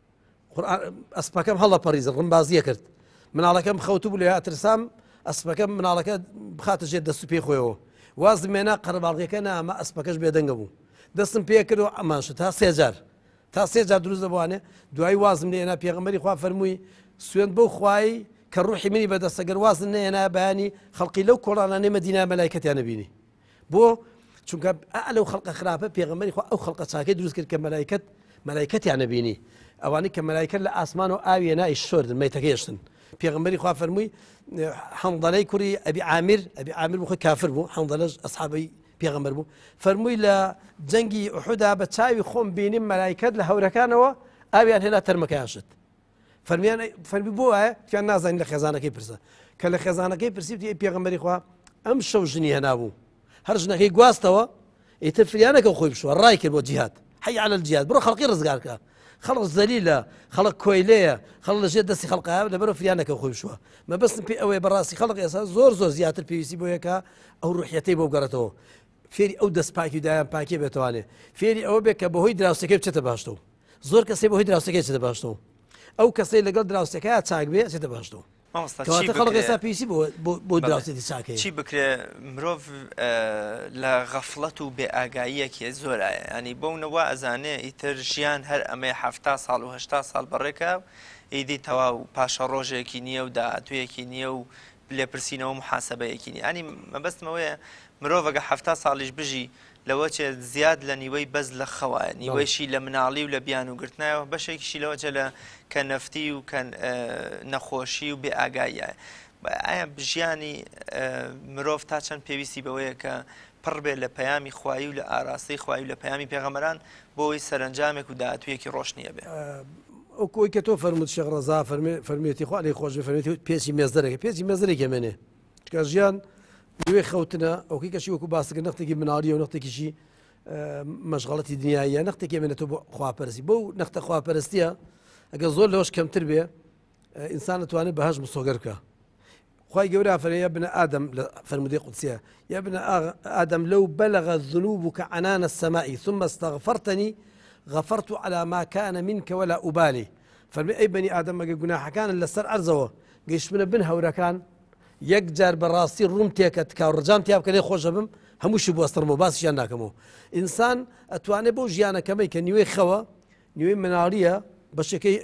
ئەسپەکەم هەڵە پەڕیزە ڕمبازیە کرد مناڵەکەم خەوتو بوو لێ ئەترسام ئەسپەکەم مناڵەکە بخاتە ژێر دەست و پێی خۆیەوە وازم مێنا قەرەباڵغیەکە نامە ئەسپەکەش بێدەنگە بوو دەستم پێ کردەوە ئەمانش تا سێ جار تا سێ جار دروست دەبوانێ دوای وازم لێنا پێغەمبەری خوا فەرمووی سوێن بەو خوای کە ڕوحی منی بەدەستەگەر وازن نێنا بەیانی خەڵقی لەو کۆڵانانەی مەدینە مەلایکەتیان نەبینی بۆ چونکە ئەلەو خەڵقە خراپە پێغەمبەری خوا ئەو خەڵقە چاکەی دروست کرد کە مەلایکەت مەلایکەتیان نەبینی ئەوانەی کە مەلایکەت لە ئاسمان و ئاویە نای شۆردن مەیتەکەیشتن پێغەمبەری خوا فەرمووی حەنظەلەی کوڕی ئەبی عامر ئەبی عامر بوو کافر بوو حەنظەلەش ئەسحابەی پێغەمبەر بوو فەرمووی لە جەنگی ئوحودا بە چاوی خۆم بینیم مەلایکەت لە هەورەکانەوە ئاویان هێنا تەرمەکەیان شت فەرمیان فەرمی بۆ وایە تویان نازانین لە خێزانەکەی پرسە کە لە خێزانەکەی پرسیوتی پێغەمبەری خوا ئەم شەو ژنی هێنابوو هەر ژنەکەی گواستەوە ئیتر فریانەکە خۆی بشوە ڕای کرد بۆ جیهاد حی عەلە الجیهاد بڕۆ خەڵقی ڕزگارکە خەڵق زەلیلە خەڵق کۆیلەیە خەڵق لەژێر دەستی خەڵقایە لەبەرەوە فریانەکە خۆی بشوە مەبەستم پێی ئەوەیە بەڕاستی خەڵق ئێستا زۆر زۆر زیاتر پێویستی بۆ یەکە ئەو ڕوحیەتەی بۆ بگەڕێتەوە فێری ئەو دەست پاکی دایان پاکێ بێتوانێ فێری ئەوە بێت کە بەهۆی دراوسەکەی بچێتە باشتەوە زۆر کەسێ بەهۆی دراوسەکەی چێتە باشتەوە ئەو کەسەی لەگەڵ دراوسەکەیە چاک بێ چێتە باشتەوە کەواتە خەڵق ئێستا پێویستی بۆ دراوسێتی چاکەیە چی بکرێ مرۆڤ لە غەفڵەت و بێ ئاگاییەکی زۆرایە ینی بۆونەوە ئەزانێ ئیتر ژیان هەر ئەمەی هەفتا ساڵ و هەشتا ساڵ بەڕێکە ئیدی تەواو پاشە ڕۆژێکی نییە و داهاتوویەکی نییە و لێپرسینەوە محاسبەیەکی نیە ینی مەبەستمەوەیە مرۆڤەکە هەفتا ساڵیش بژی لەوە چێ زیاد لە نیوەی بەز لە خەوایە نیوەیشی لە مناڵی و لە بیان و گرتنایەوە بەشێکیشی لەوەچە لە کە نەفتی و کە نەخۆشی و بێ ئاگاییە ئایا ژیانی مرۆڤ تا چەند پێویستی بەوەیە کە پڕ بێت لە پەیامی خوایی و لە ئاراستەی خوایی و لە پەیامی پێغەمبەران بۆەوەی سەرنجامێک و داهاتوویەکی ڕۆشنیە بێ ئەو کۆی کە تۆ فەرمووت شێخ ڕەزا فەرمیێتی خوا لێی خۆش فەرمیێتی پێچی مێزدەرێکە پێچی مێزدەرێکی ئەمێنێ چکە ژیان دوێ خەوتنە ئەوکی کەشی وەکو باسەکە نەختێکی مناڵیە و نەختێکیشی مەشغەڵەتی دنیاییە نەختێکی ئەمێنێتەوە بۆ خواپەرستی بۆ نەختە خواپەرستیە ئەگە زۆر لەوەش کەمتر بێ ئینسان دەتوانێت بەهەژ مسۆگەر بکە خوای گەورە فەرمێ یا ابن آدم لە فەرمودەی قودسیە یا ابن آدم لو بلغ ذنوبك عنان السماء ثم استغفرتني غفرت على ما كان منك ولا أبالي فەرمێ ئەی بەنی ئادەم ئەگە گوناحەکانن لەسەر ئەرزەوە گەیشتمنە بن هەورەکان یەک جار بەڕاستی ڕوم تێکە تکا و ڕجام تیا بکە لێ خۆشە بم هەمووشی بوەستڕمەوە باسییان ناکەمەوە ئینسان ئەتوانێت بۆ ژیانەکەمەی کە نیوەی خەوە نیوەی مناڵیە بەشەکەی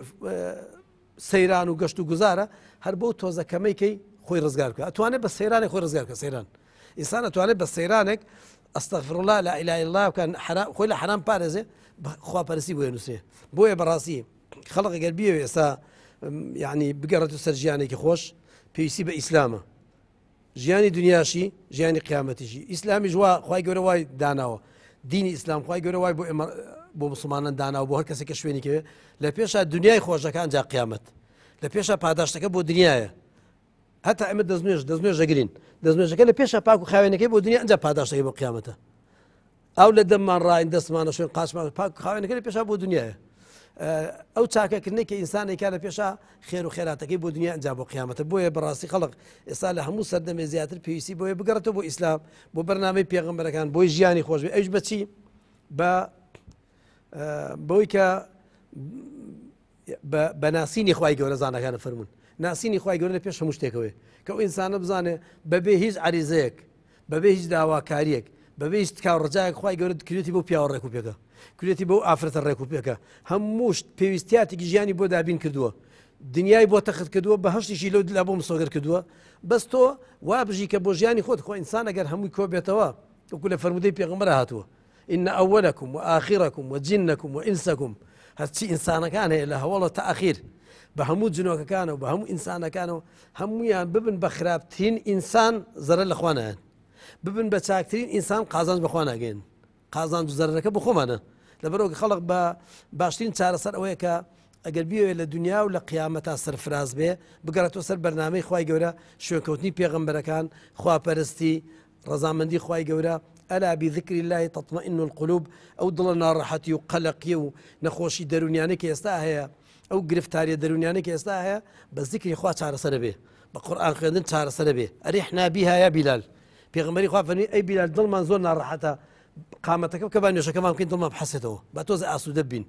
سەیران و گەشت و گوزارە هەر بۆ تۆزەکەمەیکەی خۆی ڕزگار بکە ئەتوانێت بە سەیرانی خۆی ڕزگار بکە سەیران ئینسان ئەتوانێت بە سەیرانێک ئەستەغفرڵڵا لا ئیلاها ئیلڵڵا بکەن خۆی لە حرام پارێزێ خواپەرستی بۆ نووسێ بۆیە بەڕاستی خەڵق ئەگەر بیەوێ ئێستا یعنی بگەڕێت و سەر ژیانێکی خۆش پێویستی بە ئیسلامە ژیانی دنیاشی ژیانی قیامەتیشی ئیسلامی ژوا خوای گەورە وای داناوە دینی ئیسلام خوای گەورە وای بۆ ئێمە بۆ مسلمانان داناوە بۆ هەر کەسێکە شوێنێکەوێ لە پێشا دنیای خۆشەکان جا قیامەت لە پێشا پاداشتەکە بۆ دنیاە هەتا ئەمە دەستنوێژ دەستنوێژ ئەگرین دەستنوێژەکە لە پێشا پاک و خاوێنەکەی بۆ دنیا ئەنجا پاداشتەکەی بۆ قیامەتە ئەو لە دەممان ڕاین دەستمانە شوێن قاچمان پاک و خاوێنەکە لە پێشا بۆ دنیاە ئەو چاکەکردنی کە ئینسانێکا لە پێشا خێر و خێراتەکەی بۆ دنیا ئەنجا بۆ قیامەتە بۆیە بەڕاستی خەڵق ئێستا لە هەموو سەردەمێ زیاتر پێویستی بۆیە بگەڕێتەوە بۆ ئیسلام بۆ بەرنامەی پێغەمبەرەکان بۆی ژیانی خۆش بێ ئەوش بەچی بە بەوەی کە بە ناسینی خوای گەورە زانەکانە فەرمون ناسینی خوای گەورە لە پێش هەموو شتێکەوەی کە ئەو ئینسانە بزانێ بەبێ هیچ عەریزەیەک بەبێ هیچ داواکاریەک بەبێ هیچ تکاو ڕجایەک خوای گەورە کردێتی بۆ پیاوە ڕێک و پێکە کورێتی بەو ئافرەتە ڕێک و پێکە هەموو پێویستیاتێکی ژیانی بۆ دابین کردووە دنیای بۆ تەخت کردووە بە هەشتیشی لەو دلا بۆ مسۆگەر کردووە بەس تۆ وا بژی کە بۆ ژیانی خۆت خۆ ئینسان ئەگەر هەمووی کۆ بێتەوە وەکو لە فەرمودەی پێغەمبەر هاتووە إن أولكم وآخركم وجنكم وإنسكم هەرچی ئینسانەکان هەیە لە هەوڵە تا ئەخیر بە هەموو جنۆکەکانەوە بە هەموو ئینسانەکانەوە هەمویان ببن بە خراپترین ئینسان زەرە لە خوا نایەن ببن بە چاکترین ئینسان قازانج بەخوا ناگەین قازانج و زەرەکە بۆ خۆمانە لەبەرەوە خەڵق بە باشترین چارەسەر ئەوەیە کە ئەگەر بیوێ لە دنیا و لە قیامەتا سەرفراز بێ بگەڕێتەوە سەر بەرنامەی خوای گەورە شوێنکەوتنی پێغەمبەرەکان خواپەرستی ڕەزامەندی خوای گەورە ئەلا بذکر الله تطمئن القلوب ئەو دڵە ناڕەحەتی و قەلەقی و نەخۆشی دەرونیانەی کە ئێستا هەیە ئەو گرفتاریە دەرونیانەی کە ئێستا هەیە بە زیکری خوا چارەسەرە بێ بە قورئان خوێندن چارەسەرە بێ ئەریحنا بیها یا بیلال پێغەمبەری خوا فەرمی ئەی بیلال دڵمان زۆر ناڕەحەتە قامەتەکە بکە با نوێژەکەمان بکەین دڵمان بحەسێتەوە با تۆزە ئاسوودە بین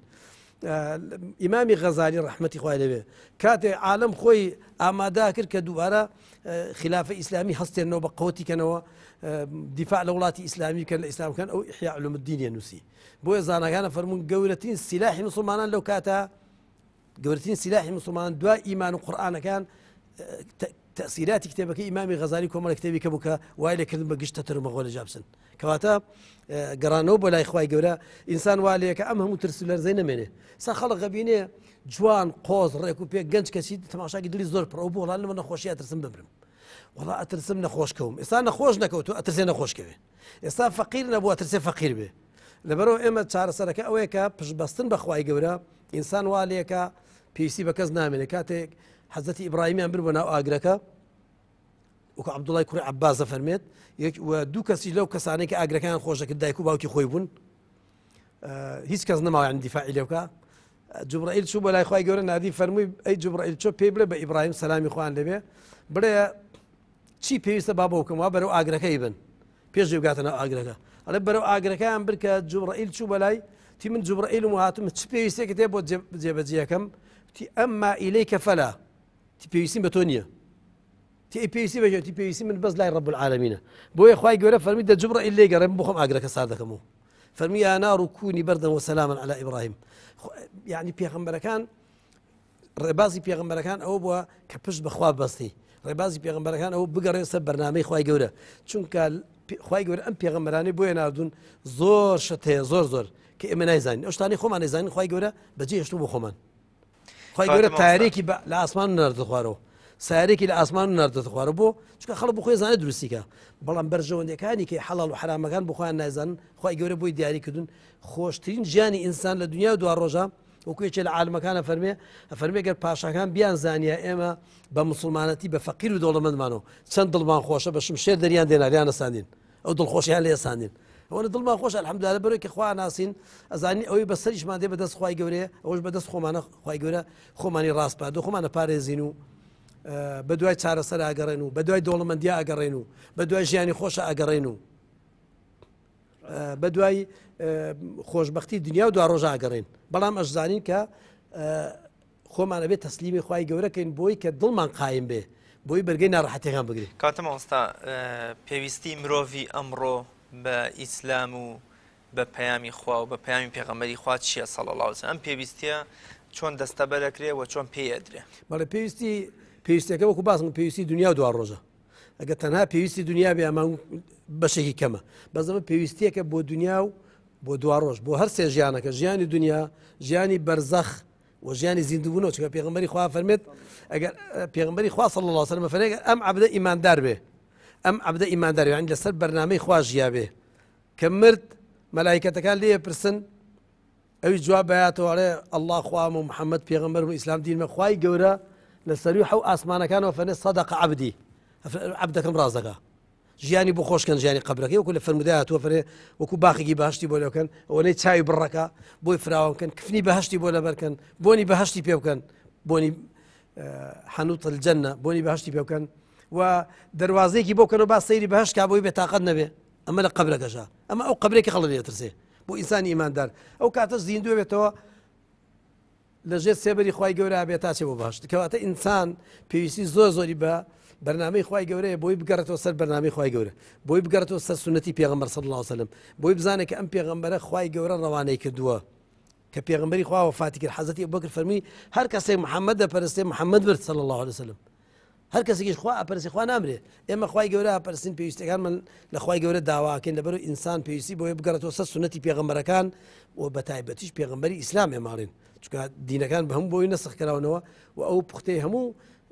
ئیمامی غەزالی ڕەحمەتی خوای لەوێ کاتێ عالم خۆی ئامادا کرد کە دووبارە خلافە ئیسلامی هەستێنەوە بە قوتیکەنەوە دیفاع لە وڵاتی ئیسلامی کە لە ئیسلامکان ئەو ئیحیا علوم الدینیە نووسی بۆیە زانەکانە فەرموون گەورەترین سیلاحی مسلمانان لەو کاتە گەورەترین سیلاحی مسلمانان دوای ئیمان و قورئانەکان تأثیراتی کتێبەکەی ئیمامی غەزالی کۆمەڵە کتێبی کە بووکە وای لێکردن بە گشتە تەرمەغۆ لە جابسن کەواتە گەڕانەوە بۆ لای خوای گەورە ئینسان وا لەیەکە ئەم هەموو ترس و لەرزەی نەمێنێ سا خەڵق غەبینێ جوان قۆز ڕێک و پێ گەنج کەسی تەماشاکی دڵی زۆر پڕە بۆ وەڵا لەمە نەخۆشی ئەترسم بمرم وەڵا ئەترسم نەخۆش کەوم ئێستا نەخۆش نەکەوتو ئەترسێ نەخۆشکەوێ ئێستا فەقیر نەبووە ئەترسێ فەقیر بێ لەبەرەوە ئێمە چارەسەرەکە ئەوەیە کە پشتبەستن بە خوای گەورە ئینسان وا لەیەکە پێویستی بە کەس نامێنێ کاتێک حەزەتی ئیبراهیمیان بر بۆ ناو ئاگرەکە وەکو عەبدوڵای کوڕی عەباسە فەرمێت دوو کەسی لەو کەسانەی کە ئاگرەکان خۆش دەکرد دایک و باوکی خۆی بوون هیچ کەس نەماوە یانی دیفاعی لێ بکە جوبرائیل چوو بە لای خوای گەورە نادی فەرمووی ئەی جوبرائیل چۆ پێی بڵێ بە ئیبراهیم سەلامی خوان لەبێ بڵێ چی پێویستە با بۆ بکەم وا بەرەو ئاگرەکەی بن پێش بگاتە ناو ئاگرەکە ئەڵێ بەرەو ئاگرەکەیان بر کە جوبرائیل چوو بەلای تی من جوبرائیل و هاتم چ پێویستێکت هەیە بۆ جێبەجێیەکەم تی ئەمما ئیلەیکە فەلا تی پێویستیم بە تۆ نییە تی پێویستی بەژێ تی پێویستی من بەس لای ڕەب العالەمینە بۆیە خوای گەورە فەرمی دە جوبرائیل لێ گەڕێم بۆ خۆم ئاگرەکە سار دەکەمەوە فەرمی یا نار کونی بەردەن وسەلاما علی ئیبراهیم یعنی پێغەمبەرەکان ڕێبازی پێغەمبەرەکان ئەوە بووە کە پشت بەخوا بەستی ڕێبازی پێغەمبەرەکان ئەوە بگەڕێ سەر بەرنامەی خوای گەورە چونکە خوای گەورە ئەم پێغەمبەرانەی بۆیە ناردوون زۆر شت هەیە زۆر زۆر کە ئێمە نایزانین ئەو شتانەی خۆمان نەیزانین خوای گەورە بەجێ هێشتوو بۆ خۆمان خوای گەورە تارێکی لە ئاسمان ناردە خوارەوە سارێکی لە ئاسمان ناردە خوارە بۆ چونکە خەڵک بۆ خۆی زانێت دروستیکە بەڵام بەرژەوەندەکانی کە حەڵال و حرامەکان بۆ خۆیان نایزانن خوای گەورە بۆی دیاری کردوون خۆشترین ژیانی ئینسان لە دنیا و دوا ڕۆژە وەکوێکێ لە عالمەکانە فەرمێ ئەفەرمێ گەر پاشاکان بیان زانیە ئێمە بە مسلمانەتی بە فەقیر و دەوڵەمەندمانەوە چەند دڵمان خۆشە بە شمشێر دەریان دێناریان نەساندین ئەو دڵخۆشیان لێ ساندین ئەوەنە دڵمان خۆش الحەمدولillah بەرەوەی کە خوا ناسین ئەزانی ئەوەی بەسەریشمان دێ بەدەست خوای گەورەیە ئەوەش بەدەست خۆمانە خوای گەورە خۆمانی ڕاستپات و خۆمانە پارێزین و بە دوای چارەسەر ئاگەڕێن و بە دوای دەوڵەمەندی ئاگەڕێن و بە دوای ژیانی خۆشە ئاگەڕێن و بە دوای خۆشببختی دنیا و دوا ڕۆژە ئاگەڕێن بەڵام ئەشزانین کە خۆمانە بێت تەسلیمی خوای گەورەکەین بۆی کە دڵمان قایم بێ بۆی بەرگەی ناڕەحەتیەکان بگرێ کاتە مامۆستا پێویستی مرۆڤی ئەمڕۆ بە ئیسلام و بە پەیامی خوا و بە پەیامی پێغەمبەری خوا چییە سەڵ الله علیه ئەم پێویستیە چۆن دەستەبەر دەکرێ و چۆن پێی ئەدرێ بەڵێ پێویستی پێویستەکە وەکو باسم پێویستی دنیا و دوا ڕۆژە ئەگە تەنها پێویستی دنیا بێ ئەمان بەشێکی کەمە بەزەمە پێویستیەکە بۆ دنیا و بۆ دوا ڕۆژ بۆ هەر سێ ژیانەکە ژیانی دنیا ژیانی بەرزەخ و ژیانی زیندوبوونەوە چکە پێغەمبەری خوا فەرمێت ئەگەر پێغەمبەری خوا صلی الله علیه و سلم فەرمێت ئەم عەبدە ئیماندار بێ ئەم عەبدە ئیماندار بێ یعنی لەسەر بەرنامەی خوا ژیا بێ کە مرد مەلایکەتەکان لێ پرسن ئەوی جواب بەیاتەوە ئەڵێ الله خوام و محەممەد پێغەمبەر و ئیسلام دینمە خوای گەورە لە سەروی حەو ئاسمانەکانەوە فەرمێت سەدەقە عەبدی عەبدەکەم ڕاز دەکا ژیانی بۆ خۆشکەن ژیانی قەبرەکەی وەکو لە فەرمودای هاتووە فەرێ وەکو باخێکی بەهەشتی بۆ لێکەن ئەوەی چاوی بڕەکە بۆی فراوانکەن کفنی بەهەشتی بۆ لەبەرکەن بۆنی بەهەشتی پێ بکەن بۆنی حەنوت الجەنە بۆنی بەهەشتی پێ بکەن و دەواازەیەکی بۆ کەن و با سەیری بەهەشت کا بۆی بێتاقەت نەبێ ئەمە لە قەبرەکەژە ئەمە ئەو قەبرێکی خەڵک لێترسێ بۆ ئینسانی ئیماندار ئەو کاتە زیندوو بێتەوە لەژێر سێبەری خوای گەورە بێت تا چێ بۆ باشت کەواتە ئینسان پێویستی زۆر زۆری بە بەرنامەی خوای گەورەیە بۆی بگەڕێتەوە سەر بەرنامەی خوای گەورە بۆی بگەڕێتەوە سەر سنەتی پێغەمبەر صلی الله علیه و سلم بۆی بزانێت کە ئەم پێغەمبەرە خوای گەورە ڕەوانەی کردووە کە پێغەمبەری خوا وەفاتی کرد حەزەتی ئەبوبەکر فەرمی هەر کەسێک محەممەد دەپەرستێ محەممەد برد صلی الله علیه و سلم هەر کەسێکیش خوا ئەپەرستی خوا نامرێ ئێمە خوای گەورە ئەپەرستین پێویستەکانمان لە خوای گەورە داواکەین لەبەرەوەی ئینسان پێویستی بۆیە بگەڕێتەوە سەر سنەتی پێغەمبەرەکان و بە تایبەتیش پێغەمبەری ئیسلام ێماڵێن چونکە دینەکان بە هەموو بۆی نەسخ کراونەوە و ئەو پوختەی هەموو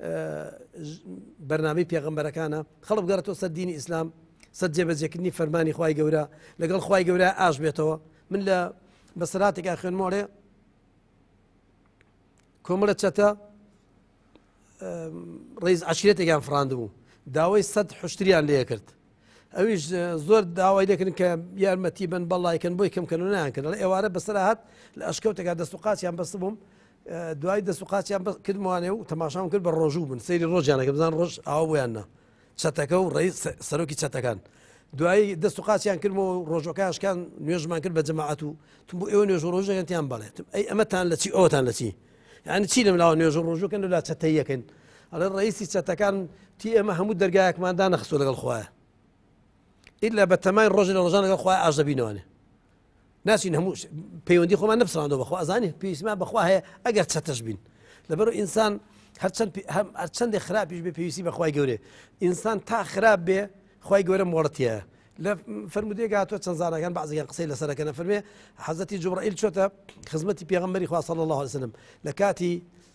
بەرنامەی پێغەمبەرەکانە خەڵک بگەڕێتەوە سەر دینی ئیسلام سەر جێبەجێکردنی فەرمانی خوای گەورە لەگەڵ خوای گەورە ئاش بێتەوە من لە بەسەراتێکا خوێنمەوەڵێ کۆمەڵە چەتە ڕێز عشیرەتێکیان فڕاندبوو داوای سەد حشتریان لێ کرد ئەویش زۆر داوای دەکردن کە یارمەتی بن بەڵایکن بۆی کەمکەن و نایانکرد لە ئێوارە بەسەر هات لە ئەشکەوتێکا دەست و قاچیان بەست بووم دوای دەست و قاچیان کردموانێ و تەماشام کرد بە ڕۆژوو بن سەیری ڕۆژیانەکە بزان ڕۆژ ئاوا بۆیاننا چەتەکە و ڕێی سەرۆکی چەتەکان دوایی دەست و قاچیان کردمەوە ڕۆژەکەشکان نوێژمان کرد بە جەماعەت و تم بۆ ئێوە نوێژ و ڕۆژەکەنتیان بەڵێتم ئەی ئەمەتان لە چی ئەوتان لە چی یعنی چی لەم لاوە نوێژ و ڕۆژەکەن لا چەتەیەکەن ئەڵێ ڕئیسی چەتەکان تی ئێمە هەموو دەرگایەکمان دانەخستۆ لەگەڵ خوایە ئیلا بە تەمای ڕۆژی لە ڕۆژان لەگەڵ خوای ئاش دەبینەوەنێ ناچین هەموو پەیوەندی خۆمان نەپسڕاندەوە بەخوا ئەزانێ پێویستمان بەخوا هەیە ئەگەر چەتەش بین لەبەرەوە ئینسان هەرچەندێک خراپیش بێ پێویستی بەخوای گەورێ ئینسان تا خراپ بێ خوای گەورە مۆڵەتیە لە فرمودێک هاتووە چەند زانەکان بەعزیان قسەی لەسەرەکەنە فەرمێ حەزەتی جوبرائیل چۆتە خزمەتی پێغەمبەری خوا صلی الله علیه وسلم لە کاتی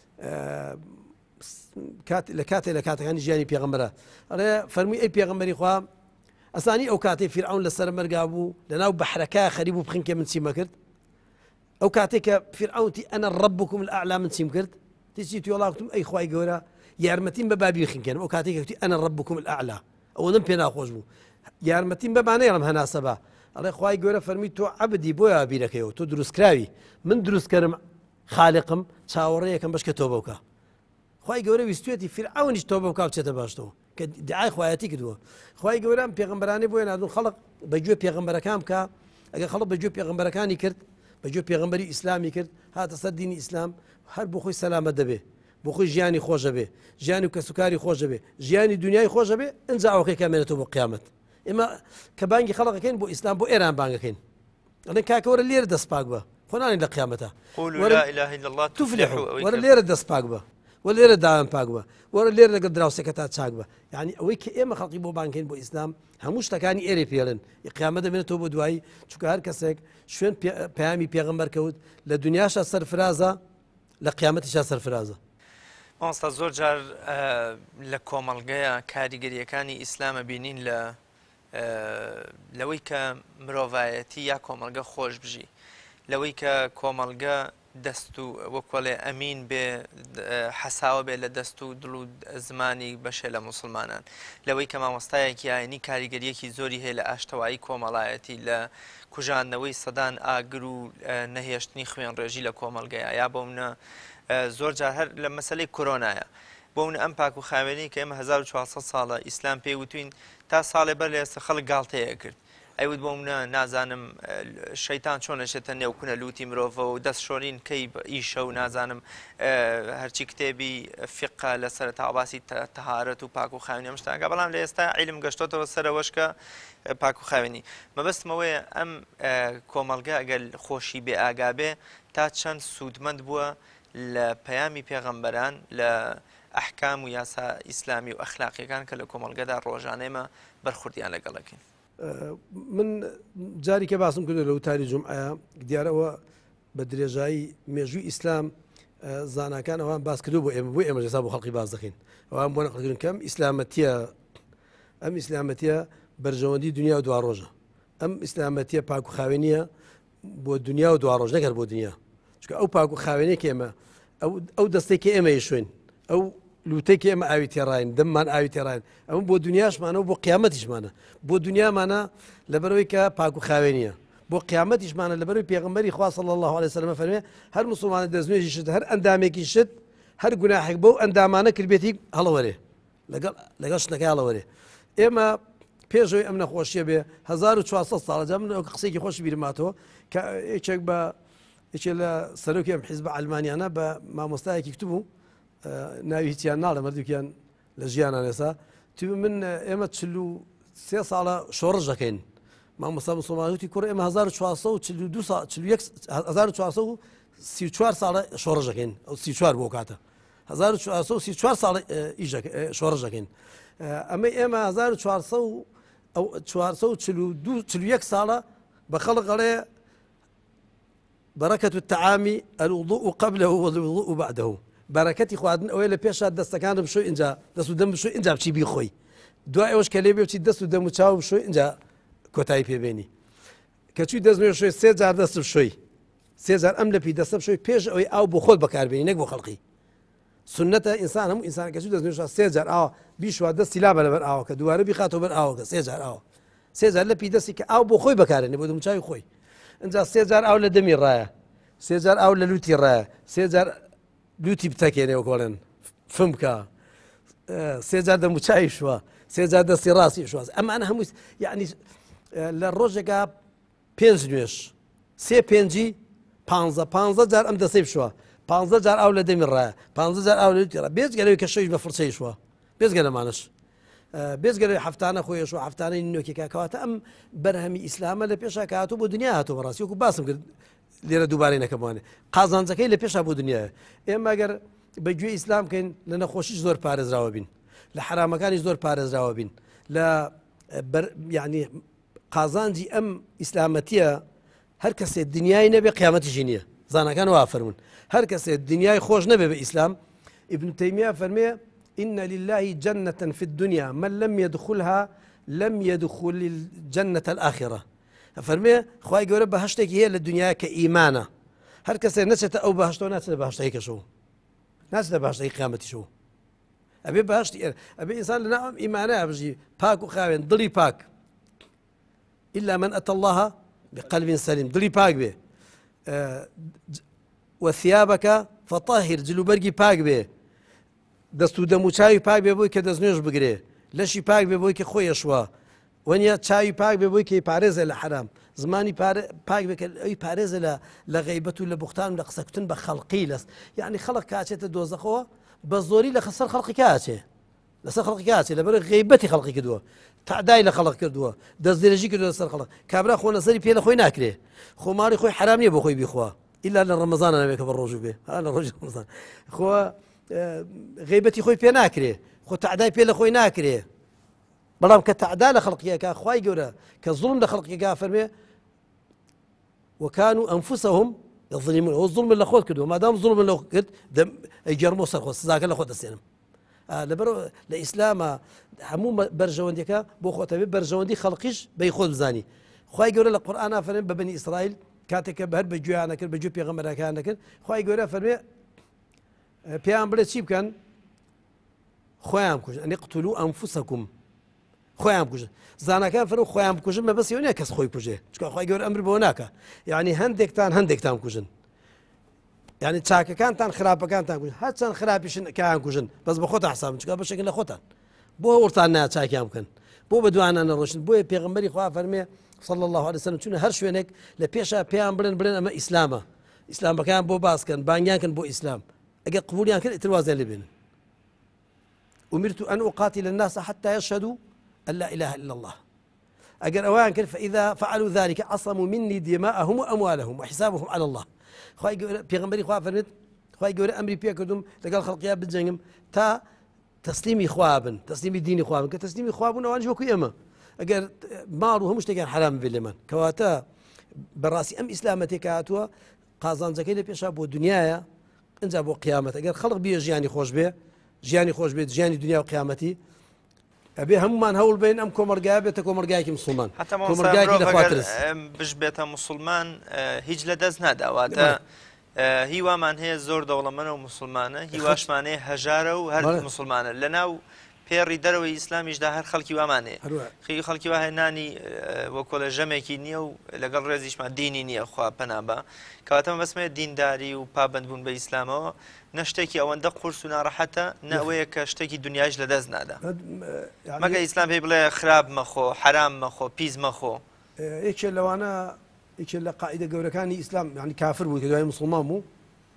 لە کاتێ لە کاتەکانی ژیانی پێغەمبەرە ئەڵێ فەرمووی ئەی پێغەمبەری خوا ئەسانی ئەو کاتێ فیرعون لەسەر مەرگا بوو لەناو بەحرەکە خەریب بوو بخینکە من چیمە کرد ئەو کاتێک کە فیرعونتی ئەنە ڕەبکم الئەعلا من چیم کرد تیچی توی وڵاتم ئەی خوای گەورە یارمەتیم بە بابی بخینکەن ئەو کاتێک کەوتی ئەنە ڕەبکم الئەعلا ئەوە دەم پێ ناخۆش بوو یارمەتیم بەمانەیەڵم هەناسەبە ئەڵێ خوای گەورە فەرمی تۆ عەبدی بۆیە بیرەکەیەوە تۆ دروستکراوی من دروستکەرم خالقم چاوەڕێیەکەم بەشکە تۆ بەوکە خوای گەورە ویستوێتی فیرعونیش تۆ بەوکا بچێتە باشتەوە کە دعای خوایەتی کردووە خوای گەورە پێغەمبەرانەی بۆیە نادون خەڵق بەگوێ پێغەمبەرەکان بکە ئەگەر خەڵق بەگوێ پێغەمبەرەکانی کرد بەگوێ پێغەمبەری ئیسلامی کرد هاتە سەر دینی ئیسلام هەر بۆ خۆی سەلامەت دەبێ بۆ خۆی ژیانی خۆشە بێ ژیانی و کەسوکاری خۆشە بێ ژیانی دنیای خۆشە بێ ئەنجا ئەوەکەی کامێنێتەوە بۆ قیامەت ئێمە کە بانگی خەڵقەکەین بۆ ئیسلام بۆ ئێران بانگەکەین ئەڵێ کاکە وەرە لێرە دەست پاک بە خۆ نانین لە قیامەتە وەرە لێرە دەست پاک بە وەرە لێرە داوام پاک بە وەرە لێرە لەگەڵ دراوسێکە تا چاک بە یعنی ئەوەی کە ئێمە خەڵقی بۆ بانکەین بۆ ئیسلام هەموو شتەکانی ئێرە پێڵن قیامەت دەمێنێتەوە بۆ دوایی چونکە هەر کەسێک شوێن پەیامی پێغەمبەر کەوت لە دنیاشە سەرفرازە لە قیامەتیشا سەرفرازە مامۆستا زۆر جار لە کۆمەڵگەیە کاریگەریەکانی ئیسلامە بینین لە لەوەی کە مرۆڤایەتی یا کۆمەڵگە خۆش بژی لەوەی کە کۆمەڵگە دەست و وەکوەڵێ ئەمین بێ حەساوە بێ لە دەست و دڵ و زمانی بەشێ لە موسڵمانان لەوەی کە مامۆستایەکی ئاینی کاریگەریەکی زۆری هەیە لە ئاشتەوایی کۆمەڵایەتی لە کوژاندنەوەی سەدان ئاگر و نەهێشتنی خوێن ڕێژی لە کۆمەڵگەیە یا بۆ منە زۆر جار هەر لە مەسەلەی کۆرۆنایە بۆ منە ئەم پاک و خاوێنی کە ئێمە هەزار و چوارسەد ساڵە ئیسلام پێی وتوین تا ساڵێ بەر لە ئێستا خەڵک گاڵتەیە کرد ئەیوت بۆ منە نازانم شەیتان چۆن ئەشێتە نێوکونە لوتی مرۆڤە و دەست شۆرین کەی ئیشە و نازانم هەرچی کتێبی فقە لە سەرەتا ئاباسی تەهارەت و پاک و خاوێنی ئەم شتانەکە بەڵام لە ئێستا عیلم گەشتۆتەوە سەرەوەش کە پاک و خاوێنی مەبەستمەوەیە ئەم کۆمەڵگە ئەگەر خۆشی بێ ئاگا بێ تا چەند سوودمەند بووە لە پەیامی پێغەمبەران لە ئەحکام و یاسا ئیسلامی و ئەخلاقیەکان کە لە کۆمەڵگەدا ڕۆژانەیمە بەرخوردیان لەگەڵەکەین من جاری کە باسم کردو لە وتاری جومعەیە دیارەوە بە درێژایی مێژووی ئیسلام زاناکان ئەوان باس کردو بۆ ئێمە بۆ ئێمە جەسا بۆ خەڵکی باز دەکەین ئەوان بۆ نەقلکردن کەم ئیسلامەتیە ئەم ئیسلامەتیە بەرژەوەندی دنیا و دوا ڕۆژە ئەم ئیسلامەتیە پاک و خاوێنیە بۆ دنیا و دوا ڕۆژ نەکەر بۆ دنیا چکە ئەو پاک و خاوێنێک ئێمە ئەو دەستێکی ئێمە شوێن ئەو لوتێکی ئێمە ئاوی تێڕاین دەممان ئاوی تێڕاین ئەمە بۆ دنیاشمانە و بۆ قیامەتیشمانە بۆ دنیامانە لەبەرەوەی کە پاک و خاوێنیە بۆ قیامەتیشمانە لەبەرەوەی پێغەمبەری خوا صلی الله عليه وسلم فەرمێ هەر موسڵمانە دەستنوێژی شت هەر ئەندامێکی شت هەر گوناحێک بەو ئەندامانە کردبێتی هەڵەوەرێ لەگەڵ شتەکە هەڵەوەرێ ئێمە پێشەوەی ئەم نەخۆشیە بێ هەزار و چوارسەد ساڵەجا من ئەو قسێکی خۆش بیرماتەوە کە یەکێک بە یەکێ لە سەرۆکی ئەم حیزبە ئەلمانیانە بە مامۆستایەکی کتبوو ناوی هیچیان ناڵە مردووکیان لە ژیانان ێسا تو من ئێمە چل و سێ ساڵە شۆڕژ دەکەین مامۆستا موسڵمانوتی کوڕ ئێمە هەزار و چوارسەد و چل و دوو هەزار و چوارسەد و سی و چوار ساڵە شۆڕژ دەکەین ئەو سی و چوار بۆ کاتە هەزار و چوارسەد و سی و چوار ساڵە شۆڕژ دەکەین ئەمە ئێمە هەزار و چوارسەد و چوارسەد و چل و دوو چل و یەک ساڵە بە خەڵق ئەڵێ بەرەکەت التەعامی الوضوء قبله والوضوء بعده بەرەکەتی خواردن ئەوەیە لە پێشات دەستەکان بشۆی اینجا دەست و دەم بشۆی اینجا بچی بیخۆی دوای ئەوەش کە لێ بێ بچی دەست و دەم و چاو بشۆی اینجا کۆتایی پێبێنی کە چووی دەستمێ شوێ سێ جار دەست بشۆی سێجار ئەم لە پی دەستە بشۆی پێش ئەوەی ئاو بۆ خۆت بەکاربێنی نەک بۆ خەڵقی سنەتە ئینسان هەموو ئینسانەکەی دەستێنێ سێجار ئاوە بیشوا دەستی لا بە لەبەر ئاوەکە دووارە بیخاتەوە بەر ئاوەکە سێجار ئاوە سێجار لە پی دەستی کە ئاو بۆ خۆی بەکارێنێ بۆ دمچاوی خۆی اینجا سێجار ئاو لە دەمی ڕایە سێجار ئاو لە لوتی ڕایە سێجار لوتی بتەکێنێەوە کۆڵێن فم بکە سێجار دەموچاوی شووە سێجار دەستی ڕاستی شواز ئەمانە هەمووی یعنی لە ڕۆژێکا پێنج نوێش سێ پێنجی پانزە پانزە جار ئەم دەسەی بشوە پانزە جار ئاو لە دەمی ڕایە پانزە جار ئاو لە لوتی ڕایە بێجگەلەوەی کە شەویش بە فرچەی شووە بێزگە لەمانش بێزگەلەوەی هەفتانە خۆی شووە هەفتانەی نوێکێکا کەواتە ئەم بەرهەمی ئیسلامە لە پێشا کە هاتوو بۆ دنیا هاتووە بەڕاستی وەکو باسم کرد لێرە دووبارەی نەکەموانێ قازانجەکەی لە پێشا بۆ دنیاە ئێمە ئەگەر بەگوێ ئیسلام بکەین لە نەخۆشیش زۆر پارێزراوە بین لە حرامەکانی زۆر پارێزراوە بین لە یعنی قازانجی ئەم ئیسلامەتیە هەر کەسێ دنیای نەبێ قیامەتیشی نییە زانەکان وا فەرمون هەر کەسێ دنیای خۆش نەبێ بە ئیسلام ابن تەیمیە فەرمێ إن لله جنة في الدنيا من لم يدخلها لم يدخل الجنة الآخرة فەرمێ خوای گەورە بەهەشتێکی هەیە لە دنیا کە ئیمانە هەر کەسێ نەچێتە ئەو بەهەشتەوە ناچێتە بەهەشتەکەشەوە ناچێتە بەهەشتەی قیامەتیشەوە ئەبێ بەهەشتی ئەبێ ئینسان لەناو ئەم ئیمانە بژی پاک و خاوێن دڵی پاک إلا من أتى الله بقلب سليم دڵی پاک بێ وثيابك فطهر جلوبەرگی پاک بێ دەست و دەموچاوی پاک بێ بۆی کە دەستنوێژ بگرێ لەشی پاک بێ بۆی کە خۆی ئەشوە وەنیە چاوی پاک بێ بۆی کە پارێزە لە حرام زمانی پاک بێ کە ئەوی پارێزە لە غەیبەت و لە بوختان و لە قسەکوتن بە خەڵقی لەس یعنی خەڵق کاچێتە دۆزەخەوە بە زۆری لە خەسەر خەڵقی کاچێ لەسەر خەڵقی کاچێ لەبەر غەیبەتی خەڵقی کردووە تعدای لە خەڵق کردووە دەست درێژی کردووە لەسەر خەڵق کابرا خۆ نەسەری پێ لە خۆی ناکرێ خۆماری خۆی حرام نییە بۆ خۆی بیخوا ئیلا لە ڕەمەزانە نەبێت کە بە ڕۆژوو بێ لە ڕۆژی ڕەمەزان خۆ غەیبەتی خۆی پێ ناکرێ خۆ تعدای پێ لە خۆی ناکرێ بەڵام کە تعدا لە خەڵقیەکە خوای گەورە کە زوڵم لە خەڵقیەکە فەرمێ وكانوا أنفسهم يظلمون هو الظلم اللي خۆت کردووە مادام زوڵم لە کرد ئەیگەڕمەوە سەر خۆ سزاکە لە خۆ دەستێنم لەبەر لە ئیسلامە هەموو بەرژەوەندیەکە بۆ خۆتەبێ بەرژەوەندی خەڵقیش بەی خۆت بزانی خوای گەورە لە قورئانە فەرمێ بە بەنی ئیسرائیل کاتێککە بە هەر بەگوێیان کرد بەگوێ پێغەمبەرەکان دەکرد خوای گەورە فەرمێ پێیان بڵێ چی بکەن خۆیان بکوژن ئەنی قتولوا ئەنفوسەکم خۆیان بکوژن زانەکان فەرموو خۆیان بکوژن مەبەستی ئەوە نییە کەس خۆی کوژێ چونکە خوای گەورە ئەمر بۆ ناکە یعنی هەندێکتان هەندێکتان کوژن یعنی چاکەکانتان خراپەکانتان کوژن هەرچەند خراپیشن کیان کوژن بەس بە خۆتان حسابن چونکە بەشێکن لە خۆتان بۆ وڵتان نایە چاکیان بکەن بۆ بە دوانان نەڕۆشن بۆیە پێغەمبەری خوا فەرمێ صلى الله عليه وسلم چونە هەر شوێنێک لە پێشە پێیان بڵێن بڵێن ئەمە ئیسلامە ئیسلامەکان بۆ باسکەن بانگیانکەن بۆ ئیسلام ئەگەر قبولیان کرد ئیتر وازیان لێ بێنن أمرت أن أقاتل الناس حتى يشهدوا أن لا إله إلا الله أجر أوان كيف فإذا فعلوا ذلك عصموا مني دماءهم وأموالهم وحسابهم على الله خواي بيغمبري خوا فرمت خواي جوري أمري بيكدم لقال خلقيا بالجنم تا تسليمي خوابن تسليمي ديني خوابن كتسليمي خوابن وأنا جوكي أما أجر مارو همش تكان حرام باللمن كواتا براسي أم إسلامتي كاتوا قازان زكية بيشاب والدنيا انجا بو قيامة أجر خلق بيه جياني خوش بيه جياني خوش بيه جياني دنيا وقيامتي أبي همان هول بين أم كومرجا بيت كومرجا كي مسلمان حتى كومرجا كي لخواترس بش بيت مسلمان هيج لدز نادا واتا هي ومان هي زور دولة منه ومسلمانة هي واش مانه هجارة وهر مسلمانة لنا بيري دروي إسلامي جدا هر خلقي ومانه خي خلقي واه ناني وكل جمعكي نيو لقل رزيش مع ديني نيو خوا بنابا كواتم بس ما دين داري وبابند بون بإسلامه نشتكي أو ندق قرصنا راحته نأوي كشتكي دنيا جل دزنا ده ما قال الإسلام في بلا خراب مخو حرام مخو بيز مخو إيش لو أنا إيش اللي قاعدة جورا كان إسلام يعني كافر مو كده مسلمان مو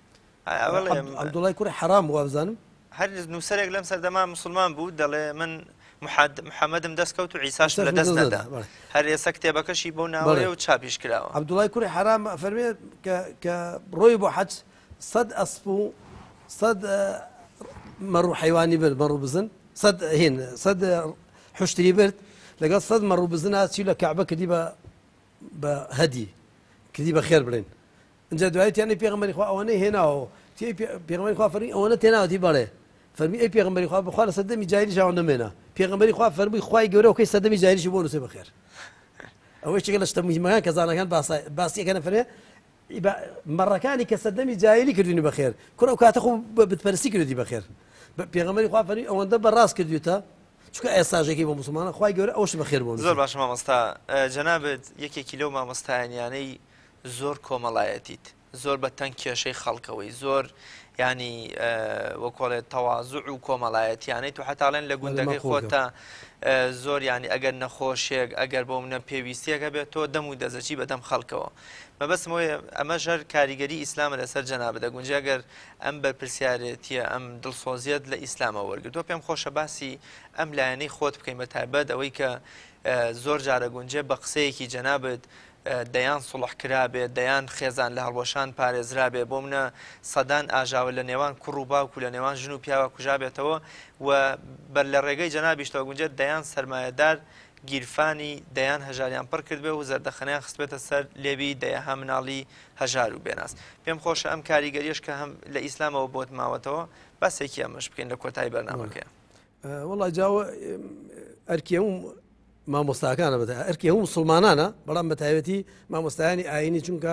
عبد الله يكون حرام وابزانم هل نسرق لم سر دماء مسلمان بود دل من محمد محمد مدسكوت وعيساش ولا دزنا ده هل يسكت بكشي بونا ولا وتشابيش كلاو عبد الله يكون حرام فرمي ك ك رويبو حج صد أصبو صد مرو حيواني برد مرو بزن صد هين صد حشتري برد لقى صد مرو بزنها تشيل كعبة كديبة بهدي كديبة خير برين إنجا دعيت يعني بيغمر إخوة أواني هنا أو تي بيغمر إخوة فرمي أوانا تنا وتي بره فرمي أي بيغمر إخوة بخواله صدمي جاهلي شاون منا بيغمر إخوة فرمي إخوة يجورا وكي صدمي جاهلي شبونه سبب خير أول شيء قال اشتمي مكان كذا كان باس باس كان فرمي مەڕەکانی کە سەردەمی جاهیلی کردوینی بەخێر کوڕە و کاتە خۆ بتپەرستی کردی بەخێر پێغەمبەری خوا فەرمی ئەوەندە بەڕاست کردوێتە چونکە ئێستاژێکی بۆ مسلمانە خوای گەورە ئەوش بەخێر بۆ زۆر باش مامۆستا جەنابەت یەکێکی لەو مامۆستایانیانەی زۆر کۆمەڵایەتیت زۆر بە تەنگ کێشەی خەڵکەوەی زۆر ینی وەکۆڵێت تەواضع و کۆمەڵایەتیانەی تو حتاڵێن لە گوندەکەی خۆتە زۆر ینی ئەگەر نەخۆشێک ئەگەر بۆ منە پێویستیەکە بێت تۆ دەم و دەزەچی بەدەم خەڵکەوە مەبەستمەوەی ئەمە ژەر کاریگەری ئیسلامە لەسەر جەنابەت دەگونجێ ئەگەر ئەم بەرپرسیارەتیە ئەم دڵسۆزیەت لە ئیسلامە وەرگرتووە پێم خۆشە باسی ئەم لایەنەی خۆت بکەین بە تایبەت ئەوەی کە زۆر جارە گونجێ بە قسەیەکی جەنابەت دەیان سڵح کرابێت دەیان خێزان لە هەڵبۆشان پارێزرابێ بۆ منە سەدان ئاژاوە لە نێوان کوڕ و باوکو لە نێوان ژن و پیاوە کوژابێتەوە و بەر لە ڕێگەی جەنابیشتەوە گونجێت دەیان سەرمایەدار گیرفانی دەیان هەژاریان پڕ کرد بێ و زەردەخەنەیان خستبێتە سەر لێوی دەیەها مناڵی هەژار و بێناس پێم خۆشە ئەم کاریگەریش کە هەم لە ئیسلامەوە بۆت ماوەتەوە باسێکی ئەمەش بکەین لە کۆتایی بەرنامەکە وەڵای جاوە ئەرکی هەموو مامۆستاکانە بە ئەرکی هەموو مسلمانانە بەڵام بە تایبەتی مامۆستایانی ئاینی چونکە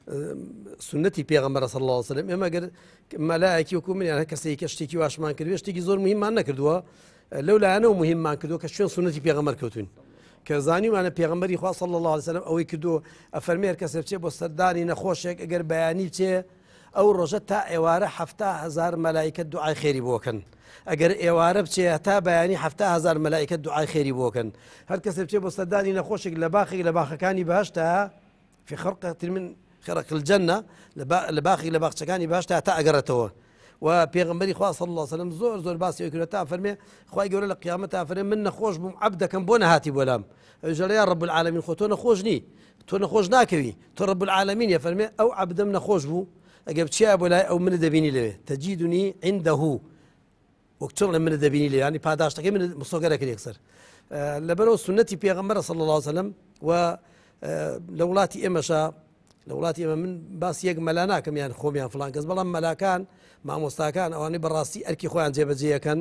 سنەتی پێغەمبەر صلی الله علیه وسلم ئێمە ئەگەر مەلایەکی وەکو منیان هەر کەسێکی کە شتێکی واشمان کردوێ شتێکی زۆر مهممان نەکردووە لەو لایەنەوە مهممان کردووە کە شوێن سنەتی پێغەمبەر کەوتوین کە زانیمانە پێغەمبەری خوا صلی الله علیه وسلم ئەوەی کردو ئەفەرمێ هەر کەسێ بچێ بۆ سەردانی نەخۆشێک ئەگەر بەیانی بچێ ئەو ڕۆژە تا ئێوارە هەفتا هەزار مەلایکە دوعای خێری بۆکەن ئەگەر ئێوارە بچێ تا بەیانی هەفتا هەزار مەلایکە دوعای خێری بۆکەن هەر کەسێ بچێ بۆ سەردانی نەخۆشێک لە باخێک لە باخەکانی بەهەشتا في خرقة من خرق الجنة لباخي لباخشكاني باشتا تا أجرتوه وبيغمبري خوا صلى الله عليه وسلم زور زور باسي يقول تا فرمي خوا يقول لك قيامتها فرمي من خوش بم عبدا كم بونا هاتي بولام يقول يا رب العالمين خو تونا خوشني تونا خوش ناكوي تو رب العالمين يا فرمي او عبدا من خوش بو اجبت شيء ابو لا او من دبيني له تجدني عنده وقتهم من دبيني له يعني باداشتك من مصوغرك يكسر أه لبرو سنتي بيغمبر صلى الله عليه وسلم و لولاتي إمشا لولاتي إما من باس يق ملاناكم يعني خوميان فلان كز بلام ملاكان مع مستاكان أواني براسي أركي خوان جيب جيه كان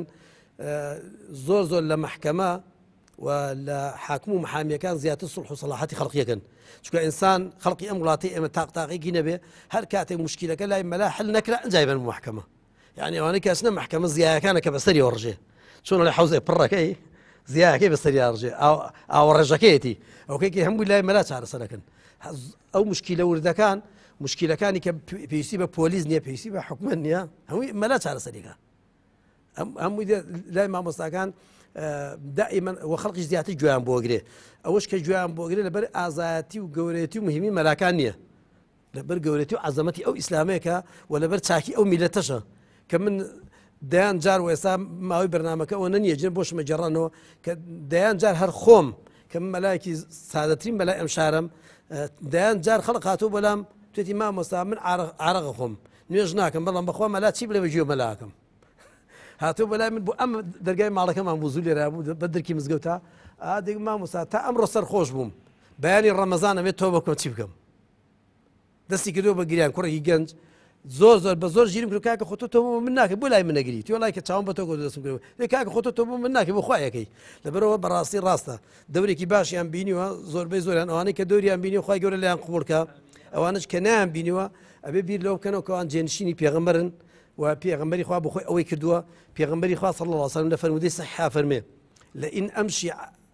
زور زور لمحكمة ولا حاكمو محامية كان زيادة الصلح وصلاحاتي خلقية كان شكو إنسان خلقي أمولاتي إما تاق تاقي كينبه هل كاتي مشكلة كان لا إما لا حل نكلا جايبا من المحكمة يعني أواني كاسنا محكمة زيادة كان كبسري ورجيه شنو اللي حوزي برك أي زيادة كيف بسري ورجيه أو أو رجاكيتي أو كي هم بالله ما لا تعرف سلكن أو مشكلة ورد كان مشكلة كان كبيسيبه بوليس نيا بيسيبه حكم نيا هم ما لا تعرف سلكها هم هم لا ما مستكان دائما وخلق جزياتي جوان بوغري أوش كجوان بوغري لبر أزاتي وجوريتي مهمين ملاكان نيا لبر جوريتي وعظمتي أو إسلامك ولا بر تاكي أو ملتشة كمن ديان جار وإسلام ما هو برنامج ونني جنبوش مجرانه كديان جار هر خوم كم ملاكي سادتين ملاك أمشارم ديان جار خلقاتو بلام تيتي ما مستعمل من عرقهم نيجناكم بالله بخوا ملا تشيب لي بيجيو ملاكم هاتو بلا من بو أم درجاي معلكم عم بوزولي رابو بدر كي مزقوتها هذا ما مسا تا أمر صار خوش بوم بياني رمضان أمي توبكم تشيبكم دستي كدو بقريان كره يجنج زور زور بزور جيرم كل كاك خطوط توبو منك بولاي من نجري تقول لايك تشاوم بتوقع دسم كله ذي كاك خطوط توبو منك بخوايا كي لبرو براسي راسته دوري كباش يام بينيوا زور بيزور أنا أنا كدوري يام بينيوا خواي يقول لي أن قبولك أو أنا كنام بينيوا أبي بير لو كانوا كان جنشيني بيغمرن وبيغمري خوا بخوي أوي كدوا بيغمري خوا صلى الله عليه وسلم فرمودي صحة فرمي لئن أمشي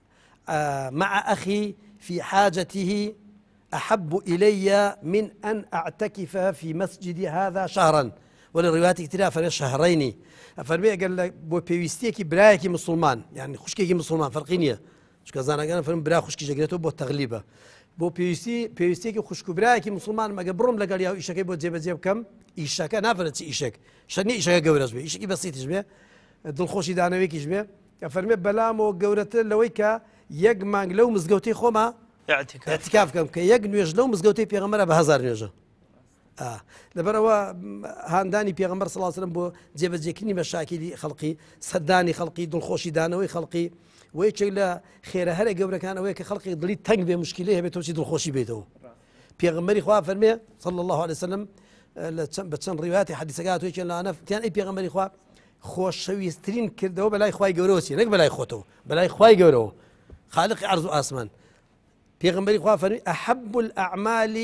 مع أخي في حاجته أحب إلي من أن أعتكف في مسجد هذا شهرا وللروايات اختلافا شهرين فرمي قال لك بو بيوستيكي برايكي مسلمان يعني خشكي مسلمان فرقينيا شو كزانا قال فرم برا خشكي جغريتو بو تغليبه بو بيوستي بيوستيكي خشكو برايكي مسلمان ما قبرهم لقال يا ايشكي بو جيب جيب كم ايشكا نافرت ايشك شني ايشكا قورز بي ايشكي بسيط جبه دل خوشي دانويكي جبه فرمي بلامو قورت لويكا يقمان لو مزقوتي خوما اعتكاف اعتكاف كم كي يجنوج لو مزقوتي بيغمر بهزار نيوجا آه لبروا هانداني بيغمر صلى الله عليه وسلم بو جيب جيكني مشاكل خلقي صداني خلقي دل خوشي دانوي خلقي ويشيلا خير هلا قبل كان ويك خلقي ضلي تنق بمشكله بتوشي دل خوشي بيته بيغمري خوا فرمي صلى الله عليه وسلم بتسن رواياتي حديثات ويش انا كان اي بيغمري خوا خوش شويسترين كردو بلاي خواي جوروسي نك بلاي خوتو بلاي خواي جورو خالق ارض واسمان بيغمبري خوا فرمي أحب الأعمال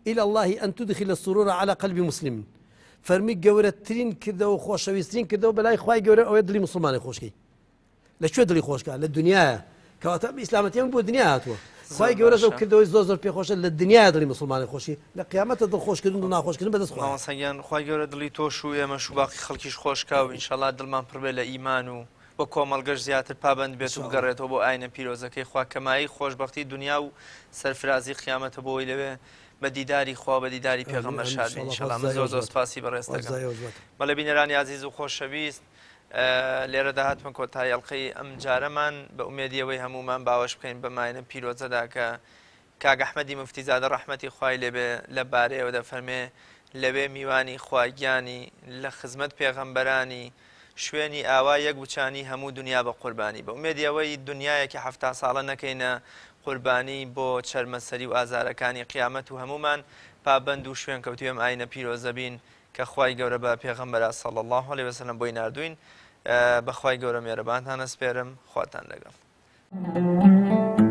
إلى الله أن تدخل السرور على قلب مسلم فەرمی گەورەترین کردەوە و خۆشەویستترین کردەوە بەلای خوای گەورە ئەوەیە دڵی مسلمانی خۆشکی لەکوێ دڵی خۆشکە لە دنیاە کەواتە ئیسلامەتیان بۆ دنیا هاتووە خوای گەورە زەو کردەوەی زۆر زۆر پێخۆشە لە دنیای دڵی مسلمانی خۆشی لە قیامەتە دڵخۆشکردن و ناخۆشکردن بەدەست خوا سەگیان خوای گەورە دڵی تۆش و ئێمەش و باقی خەڵکیش خۆشکا و ئینشەڵا دڵمان پڕ بێ لە ئیمان و بۆ کۆمەڵگەش زیاتر پابند بێت و بگەڕێتەوە بۆ ئاینە پیرۆزەکەی خوا کەمایی خۆشبەختی دنیا و سەرفرازی قیامەتە بۆی لەوێ بە دیداری خوا بە دیداری پێغەمبەر شادبین ئینشەڵا من زۆر زۆر سپاسی بەڕێز دەکەم بەڵێ بینەرانی عەزیز و خۆشەویست لێرەدا هاتمە کۆتایی ئەڵقەی ئەم جارەمان بە ئومێدیەوەی هەمومان باوەش بکەین بە ماینە پیرۆزەدا کە کاک ئەحمەدی موفتیزادە ڕەحمەتی خوای لێبێ لە بارەیەوە دەفەرمێ لەوێ میوانی خواگیانی لە خزمەت پێغەمبەرانی شوێنی ئاوا یەک بچانی هەموو دنیا بە قوربانی بە ئومێدیەوەی دنیایەکی هەفتا ساڵە نەکەینە قوربانی بۆ چەرمەسەری و ئازارەکانی قیامەت و هەمومان پابند و شوێن کەوتوێم ئاینە پیرۆزە بین کە خوای گەورە بە پێغەمبەر صلی الله علیه وسلم بۆی ناردوین بەخوای گەورە مێرەبانتان ئەسپێرم خواتان لەگەڵ